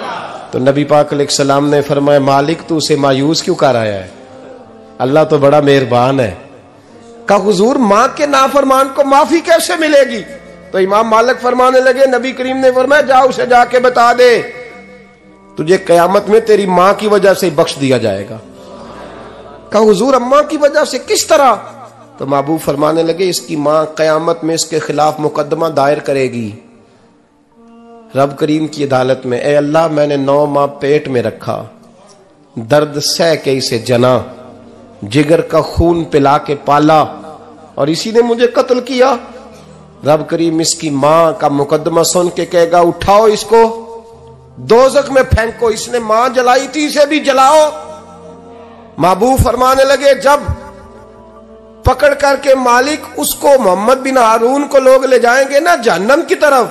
تو نبی پاک علیہ السلام نے فرمایا مالک تو اسے مایوس کیوں کر آیا ہے، اللہ تو بڑا مہربان ہے۔ کہا حضور ماں کے نافرمان کو معافی کیسے ملے گی؟ تو امام مالک فرمانے لگے نبی کریم نے فرمایا جا اسے جا کے بتا دے تجھے قیامت میں تیری ماں کی وجہ سے بخش دیا جائے گا۔ کہا حضور اماں کی وجہ سے کس طرح؟ تو محبوب فرمانے لگے اس کی ماں قیامت میں اس کے خلاف مقدمہ دائر کرے گی رب کریم کی عدالت میں، اے اللہ میں نے 9 ماہ پیٹ میں رکھا، درد سہ کے اسے جنا، جگر کا خون پلا کے پالا، اور اسی نے مجھے قتل کیا۔ رب کریم اس کی ماں کا مقدمہ سن کے کہے گا اٹھاؤ اس کو دوزخ میں پھینکو، اس نے ماں جلائی تھی اسے بھی جلاؤ۔ محبوب فرمانے لگے جب پکڑ کر کے مالک اس کو محمد بن ہارون کو لوگ لے جائیں گے نا جہنم کی طرف،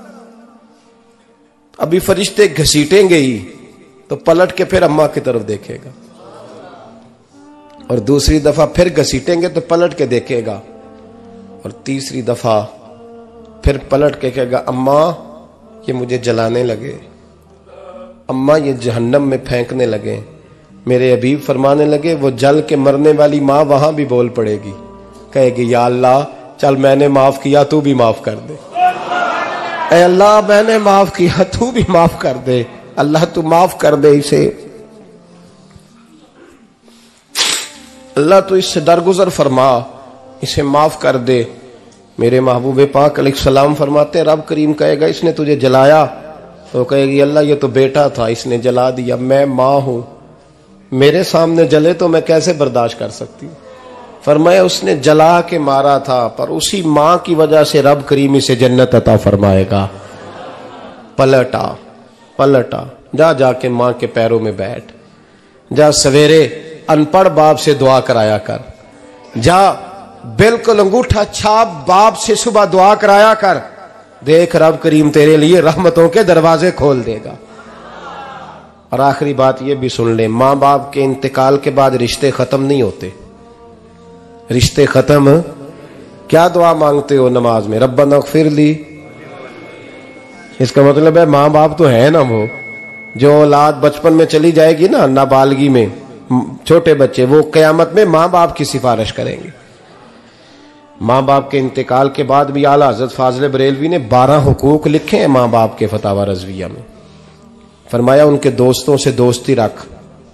ابھی فرشتے گھسیٹیں گے ہی تو پلٹ کے پھر اماں کی طرف دیکھے گا، اور دوسری دفعہ پھر گھسیٹیں گے تو پلٹ کے دیکھے گا، اور تیسری دفعہ پھر پلٹ کے کہے گا اماں یہ مجھے جلانے لگے، اماں یہ جہنم میں پھینکنے لگے۔ میرے حبیب فرمانے لگے وہ جل کے مرنے والی ماں وہاں بھی بول پڑے گی، کہے گی یا اللہ چل میں نے معاف کیا تو بھی معاف کر دے، اے اللہ میں نے معاف کیا تو بھی معاف کر دے، اللہ تو معاف کر دے اسے، اللہ تو اس سے درگزر فرما، اسے معاف کر دے۔ میرے محبوب پاک علیہ السلام فرماتے رب کریم کہے گا اس نے تجھے جلایا، تو کہے گی اللہ یہ تو بیٹا تھا اس نے جلا دیا، میں ماں ہوں، میرے سامنے جلے تو میں کیسے برداشت کر سکتی ہوں؟ فرمایا اس نے جلا کے مارا تھا پر اسی ماں کی وجہ سے رب کریم اسے جنت عطا فرمائے گا۔ پلٹا جا کے ماں کے پیروں میں بیٹھ، جا سویرے ان پڑھ باپ سے دعا کرایا کر، جا بالکل انگوٹھا چھاپ باپ سے صبح دعا کرایا کر، دیکھ رب کریم تیرے لیے رحمتوں کے دروازے کھول دے گا۔ اور آخری بات یہ بھی سن لیں، ماں باپ کے انتقال کے بعد رشتے ختم نہیں ہوتے، رشتے ختم کیا دعا مانگتے ہو نماز میں ربنا اغفر لی، اس کا مطلب ہے ماں باپ تو ہے نا، وہ جو اولاد بچپن میں چلی جائے گی نا نابالغی میں، چھوٹے بچے وہ قیامت میں ماں باپ کی سفارش کریں گے۔ ماں باپ کے انتقال کے بعد بھی اعلیٰ حضرت فاضل بریلوی نے 12 حقوق لکھے ہیں ماں باپ کے فتاوی رضویہ میں، فرمایا ان کے دوستوں سے دوستی رکھ،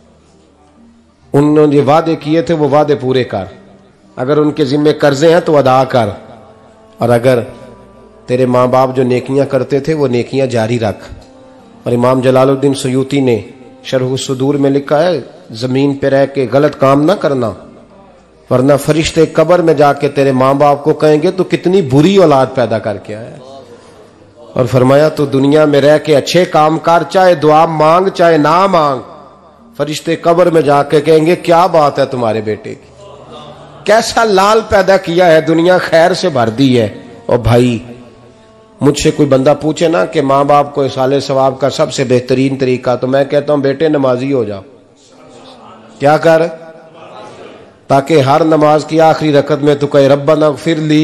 انہوں نے جو وعدے کیے تھے وہ وعدے پورے کر، اگر ان کے ذمہ قرضے ہیں تو ادا کر، اور اگر تیرے ماں باپ جو نیکیاں کرتے تھے وہ نیکیاں جاری رکھ۔ اور امام جلال الدین سیوطی نے شرح الصدور میں لکھا ہے زمین پہ رہ کے غلط کام نہ کرنا، ورنہ فرشتے قبر میں جا کے تیرے ماں باپ کو کہیں گے تو کتنی بری اولاد پیدا کر کے آیا ہے۔ اور فرمایا تو دنیا میں رہ کے اچھے کام کر، چاہے دعا مانگ چاہے نہ مانگ، فرشتے قبر میں جا کے کہیں گے کیا بات ہے تمہارے بیٹے کی، کیسا لال پیدا کیا ہے، دنیا خیر سے بھر دی ہے۔ اور بھائی مجھ سے کوئی بندہ پوچھے نا کہ ماں باپ کو اصالہ ثواب کا سب سے بہترین طریقہ، تو میں کہتا ہوں بیٹے نمازی ہو جاؤ، کیا کر، تاکہ ہر نماز کی آخری رکعت میں تو کہے ربنا اغفر لی،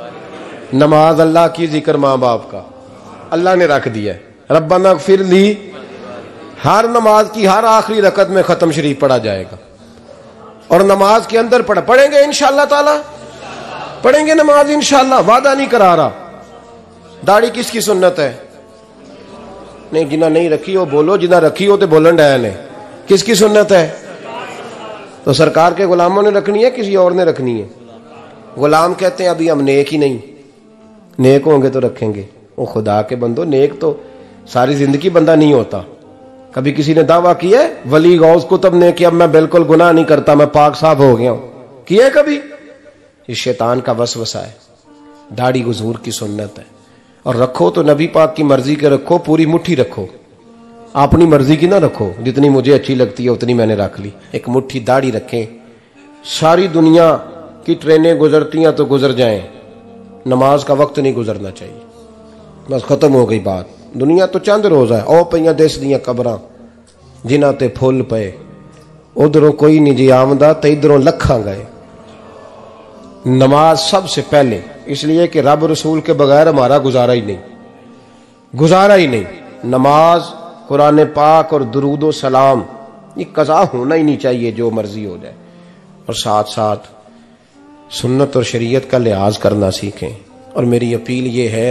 نماز اللہ کی، ذکر ماں باپ کا، اللہ نے رکھ دیا ہے ربنا اغفر لی، ہر نماز کی ہر آخری رکعت میں ختم شریف پڑھا جائے گا، اور نماز کے اندر پڑھیں گے انشاءاللہ تعالی، پڑھیں گے نماز انشاءاللہ، وعدہ نہیں کرا رہا۔ داڑھی کس کی سنت ہے؟ نہیں جنہ نہیں رکھی ہو بولو، جنہ رکھی ہو تو بولن ڈایا نے، کس کی سنت ہے؟ تو سرکار کے غلاموں نے رکھنی ہے کسی اور نے رکھنی ہے؟ غلام کہتے ہیں ابھی ہم نیک ہی نہیں، نیک ہوں گے تو رکھیں گے۔ وہ خدا کے بندو نیک تو ساری زندگی بندہ نہیں ہوتا، کبھی کسی نے دعویٰ کیا ہے ولی غوث کتب نے کہ اب میں بالکل گناہ نہیں کرتا، میں پاک صاف ہو گیا ہوں، کیا ہے کبھی؟ یہ شیطان کا وسوسہ ہے۔ داڑھی حضور کی سنت ہے، اور رکھو تو نبی پاک کی مرضی کے رکھو، پوری مٹھی رکھو، اپنی مرضی کی نہ رکھو، جتنی مجھے اچھی لگتی ہے اتنی میں نے رکھ لی، ایک مٹھی داڑھی رکھیں۔ ساری دنیا کی ٹرینیں گزرتی ہیں تو گزر جائیں، نماز کا وقت نہیں گزرنا چاہیے، بس ختم ہو گئی بات۔ دنیا تو چند روز ہے، او پئیاں دس دیاں قبراں جنہاں تے پھول پئے، ادھروں کوئی نہیں جی آمدہ تے ادھروں لکھاں گئے۔ نماز سب سے پہلے، اس لیے کہ رب رسول کے بغیر ہمارا گزارا ہی نہیں، نماز قرآن پاک اور درود و سلام یہ قضا ہونا ہی نہیں چاہیے، جو مرضی ہو جائے، اور ساتھ ساتھ سنت اور شریعت کا لحاظ کرنا سیکھیں۔ اور میری اپیل یہ ہے،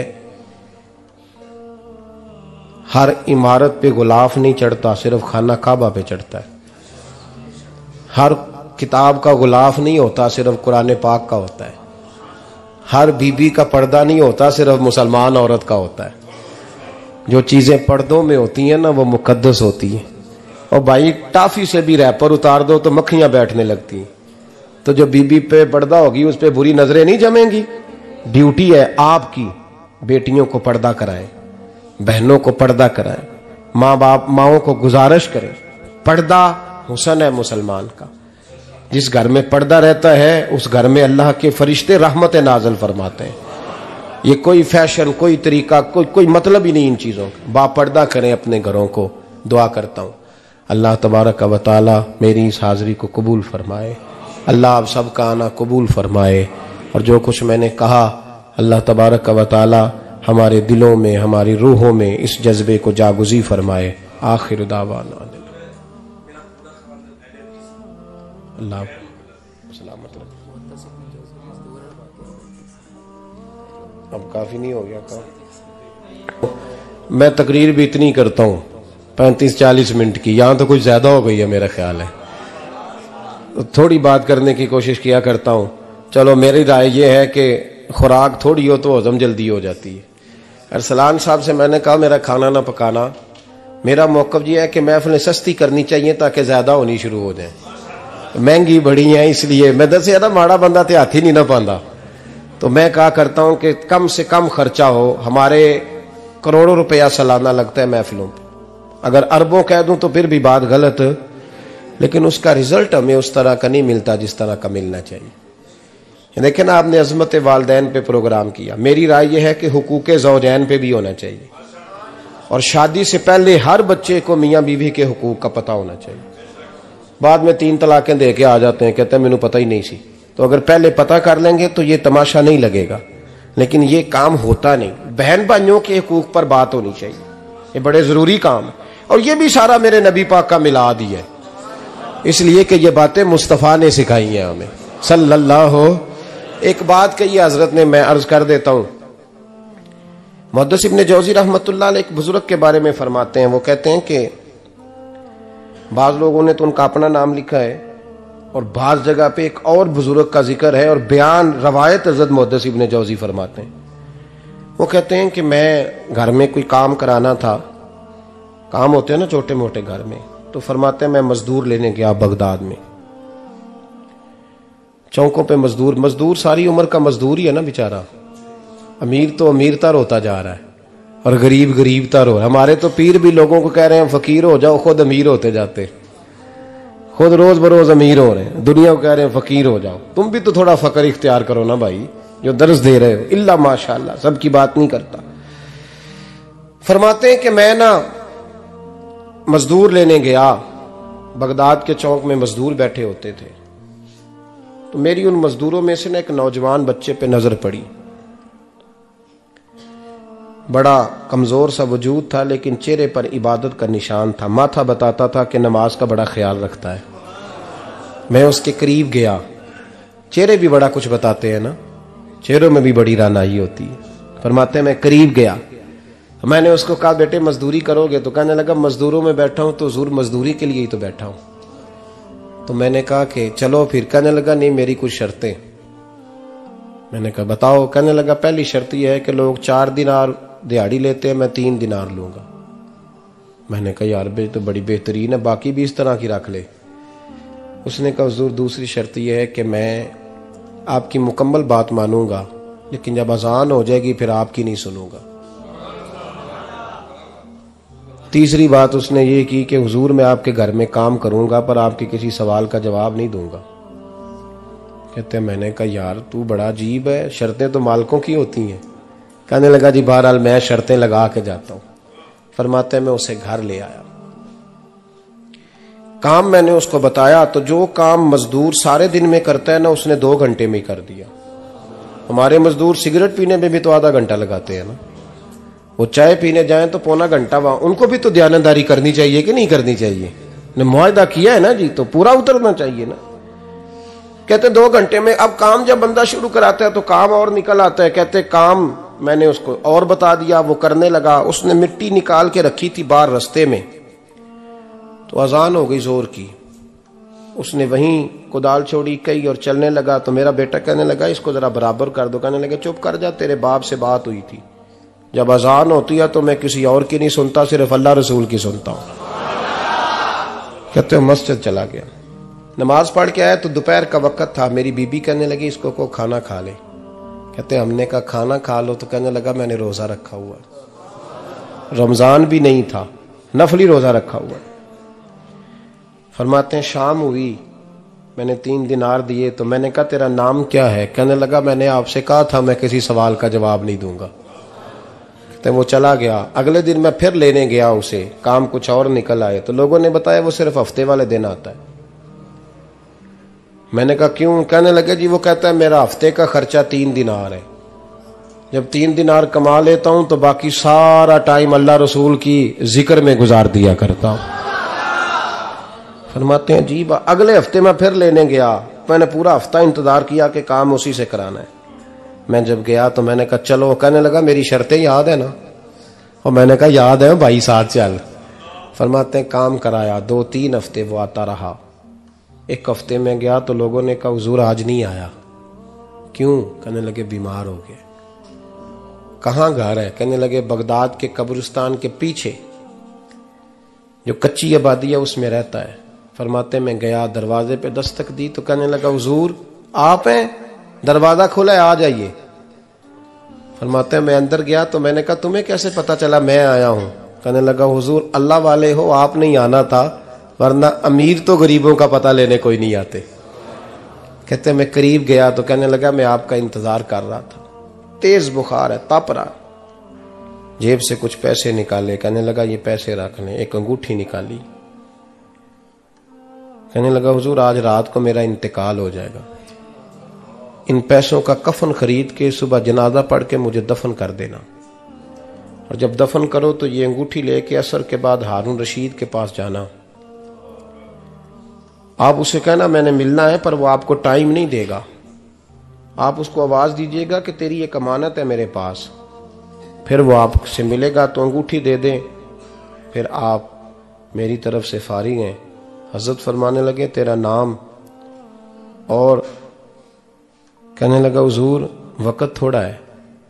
ہر عمارت پہ غلاف نہیں چڑھتا، صرف خانہ کعبہ پہ چڑھتا ہے۔ ہر کتاب کا غلاف نہیں ہوتا، صرف قرآن پاک کا ہوتا ہے۔ ہر بی بی کا پردہ نہیں ہوتا، صرف مسلمان عورت کا ہوتا ہے۔ جو چیزیں پردوں میں ہوتی ہیں نا وہ مقدس ہوتی ہیں۔ اور بھائی ٹافی سے بھی ریپر اتار دو تو مکھیاں بیٹھنے لگتی ہیں، تو جو بی بی پہ پردہ ہوگی اس پہ بری نظریں نہیں جمیں گی۔ ڈیوٹی ہے آپ کی، بیٹیوں کو پردہ کرائیں، بہنوں کو پردہ کرائیں، ماؤں کو گزارش کریں۔ پردہ حسن ہے مسلمان کا۔ جس گھر میں پردہ رہتا ہے اس گھر میں اللہ کے فرشتے رحمت نازل فرماتے ہیں۔ یہ کوئی فیشن، کوئی طریقہ، کوئی مطلب ہی نہیں ان چیزوں کا۔ با پردہ کریں اپنے گھروں کو۔ دعا کرتا ہوں اللہ تبارک و تعالی میری اس حاضری کو قبول فرمائے، اللہ آپ سب کا آنا قبول فرمائے، اور جو کچھ میں نے کہا اللہ تبارک و تعالی ہمارے دلوں میں، ہماری روحوں میں اس جذبے کو جاگزی فرمائے۔ آخر دعوانا اللہ سلامت رکھے۔ اب کافی نہیں ہو گیا کام؟ میں تقریر بھی اتنی کرتا ہوں 35-40 منٹ کی، یہاں تو کچھ زیادہ ہو گئی ہے میرا خیال ہے۔ تھوڑی بات کرنے کی کوشش کیا کرتا ہوں۔ چلو میری رائے یہ ہے کہ خوراک تھوڑی ہو تو ہضم جلدی ہو جاتی ہے۔ ارسلان صاحب سے میں نے کہا میرا کھانا نہ پکانا، میرا موقف یہ ہے کہ محفلیں سستی کرنی چاہیے تاکہ زیادہ ہونی شروع ہو جائیں۔ مہنگی بڑی ہیں اس لیے میں دس زیادہ ماڑا بندہ تے ہاتھ ہی نہیں نہ پاندا، تو میں کہا کرتا ہوں کہ کم سے کم خرچہ ہو۔ ہمارے کروڑوں روپیہ سالانہ لگتا ہے محفلوں پہ، اگر اربوں کہہ دوں تو پھر بھی بات غلط، لیکن اس کا رزلٹ ہمیں اس طرح کا نہیں ملتا جس طرح کا ملنا چاہیے۔ لیکن آپ نے عظمت والدین پہ پروگرام کیا، میری رائے یہ ہے کہ حقوق زوجین پہ بھی ہونا چاہیے، اور شادی سے پہلے ہر بچے کو میاں بیوی کے حقوق کا پتہ ہونا چاہیے۔ بعد میں 3 طلاقیں دے کے آ جاتے ہیں، کہتے ہیں مینوں پتہ ہی نہیں سی۔ تو اگر پہلے پتہ کر لیں گے تو یہ تماشا نہیں لگے گا، لیکن یہ کام ہوتا نہیں۔ بہن بھائیوں کے حقوق پر بات ہونی چاہیے، یہ بڑے ضروری کام ہے، اور یہ بھی سارا میرے نبی پاک کا میلاد ہی ہے، اس لیے کہ یہ باتیں مصطفیٰ نے سکھائی ہیں ہمیں صلی اللہ ہو۔ ایک بات کہی حضرت نے، میں عرض کر دیتا ہوں۔ محدث ابن جوزی رحمۃ اللہ علیہ ایک بزرگ کے بارے میں فرماتے ہیں، وہ کہتے ہیں کہ بعض لوگوں نے تو ان کا اپنا نام لکھا ہے، اور بعض جگہ پہ ایک اور بزرگ کا ذکر ہے، اور بیان روایت حضرت محدث ابن جوزی فرماتے ہیں۔ وہ کہتے ہیں کہ میں گھر میں کوئی کام کرانا تھا، کام ہوتے ہیں نا چھوٹے موٹے گھر میں، تو فرماتے ہیں میں مزدور لینے گیا بغداد میں، چوکوں پہ مزدور ساری عمر کا مزدور ہی ہے نا بیچارہ، امیر تو امیر تر ہوتا جا رہا ہے اور غریب تر ہو۔ ہمارے تو پیر بھی لوگوں کو کہہ رہے ہیں فقیر ہو جاؤ، خود امیر ہوتے جاتے، خود روز بروز امیر ہو رہے ہیں، دنیا کو کہہ رہے ہیں فقیر ہو جاؤ۔ تم بھی تو تھوڑا فقر اختیار کرو نا بھائی، جو درس دے رہے ہو۔ اللہ ماشاءاللہ، سب کی بات نہیں کرتا۔ فرماتے ہیں کہ میں نا مزدور لینے گیا، بغداد کے چوک میں مزدور بیٹھے ہوتے تھے، تو میری ان مزدوروں میں سے نا ایک نوجوان بچے پہ نظر پڑی۔ بڑا کمزور سا وجود تھا، لیکن چہرے پر عبادت کا نشان تھا، ماتھا بتاتا تھا کہ نماز کا بڑا خیال رکھتا ہے۔ میں اس کے قریب گیا، چہرے بھی بڑا کچھ بتاتے ہیں نا، چہروں میں بھی بڑی رانائی ہوتی ہے۔ فرماتے ہیں میں قریب گیا، میں نے اس کو کہا بیٹے مزدوری کرو گے؟ تو کہنے لگا مزدوروں میں بیٹھا ہوں تو حضور مزدوری کے لیے ہی تو بیٹھا ہوں۔ تو میں نے کہا کہ چلو پھر، کہنے لگا نہیں میری کچھ شرطیں۔ میں نے کہا بتاؤ؟ کہنے لگا پہلی شرط یہ ہے کہ لوگ 4 دینار دیہاڑی لیتے ہیں، میں 3 دینار لوں گا۔ میں نے کہا یار بھائی تو بڑی بہترین ہے، باقی بھی اس طرح کی رکھ لے۔ اس نے کہا حضور دوسری شرط یہ ہے کہ میں آپ کی مکمل بات مانوں گا، لیکن جب اذان ہو جائے گی پھر آپ کی نہیں سنوں گا۔ تیسری بات اس نے یہ کی کہ حضور میں آپ کے گھر میں کام کروں گا پر آپ کے کسی سوال کا جواب نہیں دوں گا۔ کہتے ہیں میں نے کہا یار تو بڑا عجیب ہے، شرطیں تو مالکوں کی ہوتی ہیں۔ کہنے لگا جی بہرحال میں شرطیں لگا کے جاتا ہوں۔ فرماتے ہیں میں اسے گھر لے آیا، کام میں نے اس کو بتایا، تو جو کام مزدور سارے دن میں کرتا ہے نا اس نے 2 گھنٹے میں کر دیا۔ ہمارے مزدور سگریٹ پینے میں بھی تو آدھا گھنٹہ لگاتے ہیں نا، وہ چائے پینے جائیں تو پونا گھنٹہ وہاں، ان کو بھی تو دیانتداری کرنی چاہیے کہ نہیں کرنی چاہیے؟ نے معاہدہ کیا ہے نا جی، تو پورا اترنا چاہیے نا۔ کہتے 2 گھنٹے میں، اب کام جب بندہ شروع کراتا ہے تو کام اور نکل آتا ہے۔ کہتے کام میں نے اس کو اور بتا دیا، وہ کرنے لگا، اس نے مٹی نکال کے رکھی تھی باہر رستے میں، تو اذان ہو گئی زور کی، اس نے وہیں کدال چھوڑی کئی اور چلنے لگا۔ تو میرا بیٹا کہنے لگا اس کو ذرا برابر کر دو، کہنے لگا چپ کر جا، تیرے باپ سے بات ہوئی تھی، جب اذان ہوتی ہے تو میں کسی اور کی نہیں سنتا، صرف اللہ رسول کی سنتا ہوں۔ کہتے ہیں مسجد چلا گیا، نماز پڑھ کے آیا تو دوپہر کا وقت تھا، میری بی بی کہنے لگی اس کو کھانا کھا لے۔ کہتے ہیں ہم نے کہا کھانا کھا لو، تو کہنے لگا میں نے روزہ رکھا ہوا، رمضان بھی نہیں تھا، نفلی روزہ رکھا ہوا۔ فرماتے ہیں شام ہوئی، میں نے 3 دینار دیے، تو میں نے کہا تیرا نام کیا ہے؟ کہنے لگا میں نے آپ سے کہا تھا میں کسی سوال کا جواب نہیں دوں گا۔ کہتے ہیں وہ چلا گیا۔ اگلے دن میں پھر لینے گیا اسے، کام کچھ اور نکل آئے، تو لوگوں نے بتایا وہ صرف ہفتے والے دن آتا ہے۔ میں نے کہا کیوں؟ کہنے لگے جی وہ کہتا ہے میرا ہفتے کا خرچہ 3 دینار ہے، جب 3 دینار کما لیتا ہوں تو باقی سارا ٹائم اللہ رسول کی ذکر میں گزار دیا کرتا ہوں۔ فرماتے ہیں عجیب۔ اگلے ہفتے میں پھر لینے گیا، میں نے پورا ہفتہ انتظار کیا کہ کام اسی سے کرانا ہے۔ میں جب گیا تو میں نے کہا چلو، کہنے لگا میری شرطیں یاد ہے نا؟ اور میں نے کہا یاد ہے بھائی، ساتھ چل۔ فرماتے ہیں کام کرایا، 2-3 ہفتے وہ آتا رہا۔ ایک ہفتے میں گیا تو لوگوں نے کہا حضور آج نہیں آیا، کیوں؟ کہنے لگے بیمار ہو گئے۔ کہاں گھر ہے؟ کہنے لگے بغداد کے قبرستان کے پیچھے جو کچی آبادی ہے اس میں رہتا ہے۔ فرماتے میں گیا، دروازے پہ دستک دی تو کہنے لگا حضور آپ ہیں؟ دروازہ کھلا ہے، آ جائیے۔ فرماتے ہیں میں اندر گیا تو میں نے کہا تمہیں کیسے پتا چلا میں آیا ہوں؟ کہنے لگا حضور اللہ والے ہو، آپ نہیں آنا تھا، ورنہ امیر تو غریبوں کا پتہ لینے کوئی نہیں آتے۔ کہتے میں قریب گیا تو کہنے لگا میں آپ کا انتظار کر رہا تھا، تیز بخار ہے، تپ رہا۔ جیب سے کچھ پیسے نکالے، کہنے لگا یہ پیسے رکھ لیں۔ ایک انگوٹھی نکالی، کہنے لگا حضور آج رات کو میرا انتقال ہو جائے گا، ان پیسوں کا کفن خرید کے صبح جنازہ پڑھ کے مجھے دفن کر دینا، اور جب دفن کرو تو یہ انگوٹھی لے کے عصر کے بعد ہارون رشید کے پاس جانا، آپ اسے کہنا میں نے ملنا ہے پر وہ آپ کو ٹائم نہیں دے گا، آپ اس کو آواز دیجئے گا کہ تیری ایک امانت ہے میرے پاس، پھر وہ آپ سے ملے گا تو انگوٹھی دے دیں، پھر آپ میری طرف سے فارغ ہیں۔ حضرت فرمانے لگے تیرا نام؟ اور کہنے لگا حضور وقت تھوڑا ہے،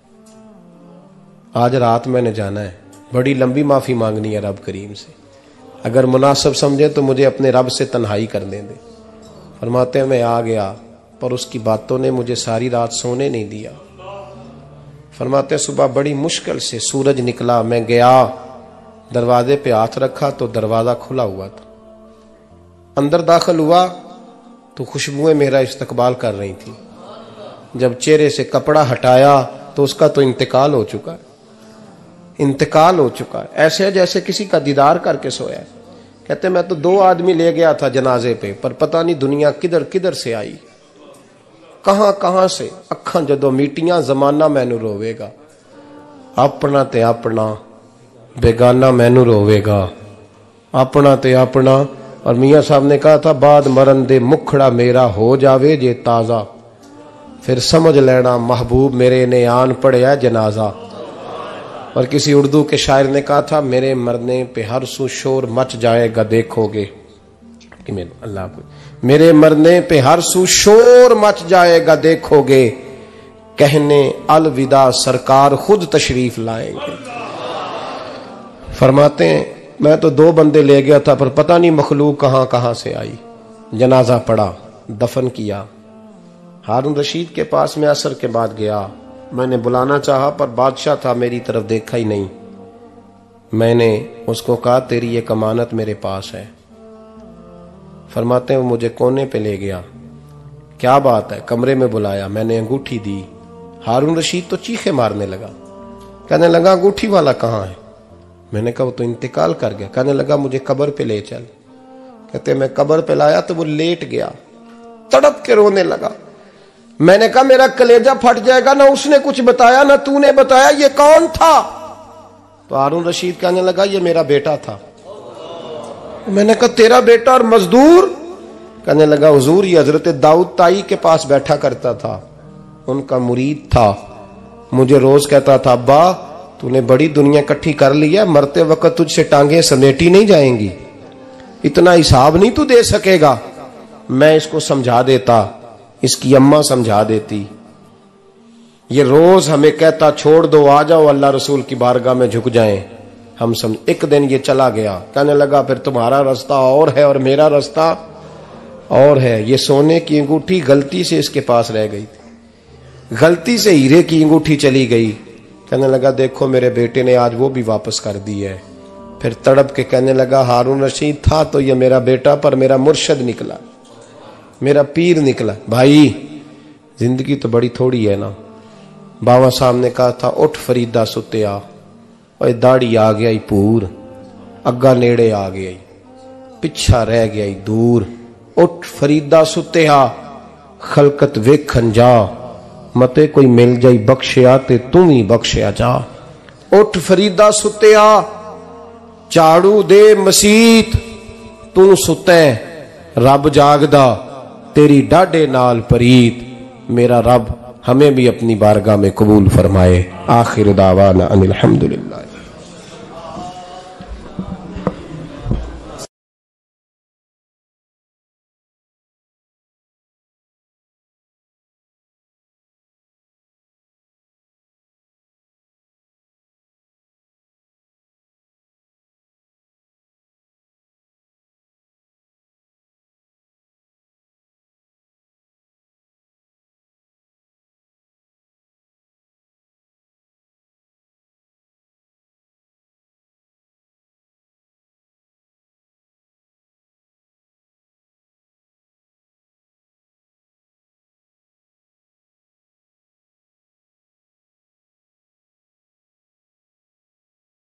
آج رات میں نے جانا ہے، بڑی لمبی معافی مانگنی ہے رب کریم سے، اگر مناسب سمجھے تو مجھے اپنے رب سے تنہائی کرنے دے۔ فرماتے ہیں میں آ گیا، پر اس کی باتوں نے مجھے ساری رات سونے نہیں دیا۔ فرماتے ہیں صبح بڑی مشکل سے سورج نکلا، میں گیا دروازے پہ ہاتھ رکھا تو دروازہ کھلا ہوا تھا، اندر داخل ہوا تو خوشبوئیں میرا استقبال کر رہی تھی، جب چہرے سے کپڑا ہٹایا تو اس کا تو انتقال ہو چکا ہے، انتقال ہو چکا ہے، ایسے جیسے کسی کا دیدار کر کے سویا ہے۔ کہتے میں تو 2 آدمی لے گیا تھا جنازے پہ، پر پتہ نہیں دنیا کدھر کدھر سے آئی، کہاں کہاں سے، اکھاں جدو میٹیاں زمانہ مینو روے گا، اپنا تے اپنا بیگانہ مینو روے گا، اپنا تے اپنا۔ اور میاں صاحب نے کہا تھا بعد مرن دے مکھڑا میرا ہو جاوے جے تازہ، پھر سمجھ لینا محبوب میرے نے آن پڑیا جنازہ۔ اور کسی اردو کے شاعر نے کہا تھا میرے مرنے پہ ہر سو شور مچ جائے گا دیکھو گے، اللہ کو میرے مرنے پہ ہر سو شور مچ جائے گا دیکھو گے، کہنے الوداع سرکار خود تشریف لائیں گے۔ فرماتے ہیں میں تو 2 بندے لے گیا تھا پر پتہ نہیں مخلوق کہاں کہاں سے آئی، جنازہ پڑا، دفن کیا۔ ہارون رشید کے پاس میں عصر کے بعد گیا، میں نے بلانا چاہا پر بادشاہ تھا، میری طرف دیکھا ہی نہیں۔ میں نے اس کو کہا تیری ایک امانت میرے پاس ہے۔ فرماتے ہیں وہ مجھے کونے پہ لے گیا، کیا بات ہے؟ کمرے میں بلایا، میں نے انگوٹھی دی، ہارون رشید تو چیخے مارنے لگا، کہنے لگا انگوٹھی والا کہاں ہے؟ میں نے کہا وہ تو انتقال کر گیا۔ کہنے لگا مجھے قبر پہ لے چل۔ کہتے میں قبر پہ لایا تو وہ لیٹ گیا، تڑپ کے رونے لگا۔ میں نے کہا میرا کلیجہ پھٹ جائے گا، نہ اس نے کچھ بتایا نہ تو نے بتایا، یہ کون تھا؟ تو ہارون رشید کہنے لگا یہ میرا بیٹا تھا. میں نے کہا تیرا بیٹا اور مزدور؟ کہنے لگا حضور یہ حضرت داؤد تائی کے پاس بیٹھا کرتا تھا, ان کا مرید تھا, مجھے روز کہتا تھا ابا تو نے بڑی دنیا کٹھی کر لی ہے, مرتے وقت تجھ سے ٹانگیں سمیٹی نہیں جائیں گی, اتنا حساب نہیں تو دے سکے گا. میں اس کو سمجھا دیتا, اس کی اماں سمجھا دیتی. یہ روز ہمیں کہتا چھوڑ دو آ جاؤ اللہ رسول کی بارگاہ میں جھک جائیں. ہم سمجھ. ایک دن یہ چلا گیا, کہنے لگا پھر تمہارا راستہ اور ہے اور میرا راستہ اور ہے. یہ سونے کی انگوٹھی غلطی سے اس کے پاس رہ گئی تھی, غلطی سے ہیرے کی انگوٹھی چلی گئی. کہنے لگا دیکھو میرے بیٹے نے آج وہ بھی واپس کر دی ہے. پھر تڑپ کے کہنے لگا ہارون رشید تھا تو یہ میرا بیٹا, پر میرا مرشد نکلا, میرا پیر نکلا. بھائی زندگی تو بڑی تھوڑی ہے نا. بابا صاحب نے کہا تھا اٹھ فریدہ ستیا, اور داڑھی آ گیا پور, اگا نیڑے آ گیا, پچھا رہ گیا دور. اٹھ فریدہ ستیا خلقت ویکھن جا, متے کوئی مل جائی بخشیا تے تم ہی بخشیا جا. اٹھ فریدہ ستیا چاڑو دے مسیت, تو ستیں رب جاگدا تیری ڈاڈے نال پریت. میرا رب ہمیں بھی اپنی بارگاہ میں قبول فرمائے. آخر دعوانا ان الحمدللہ.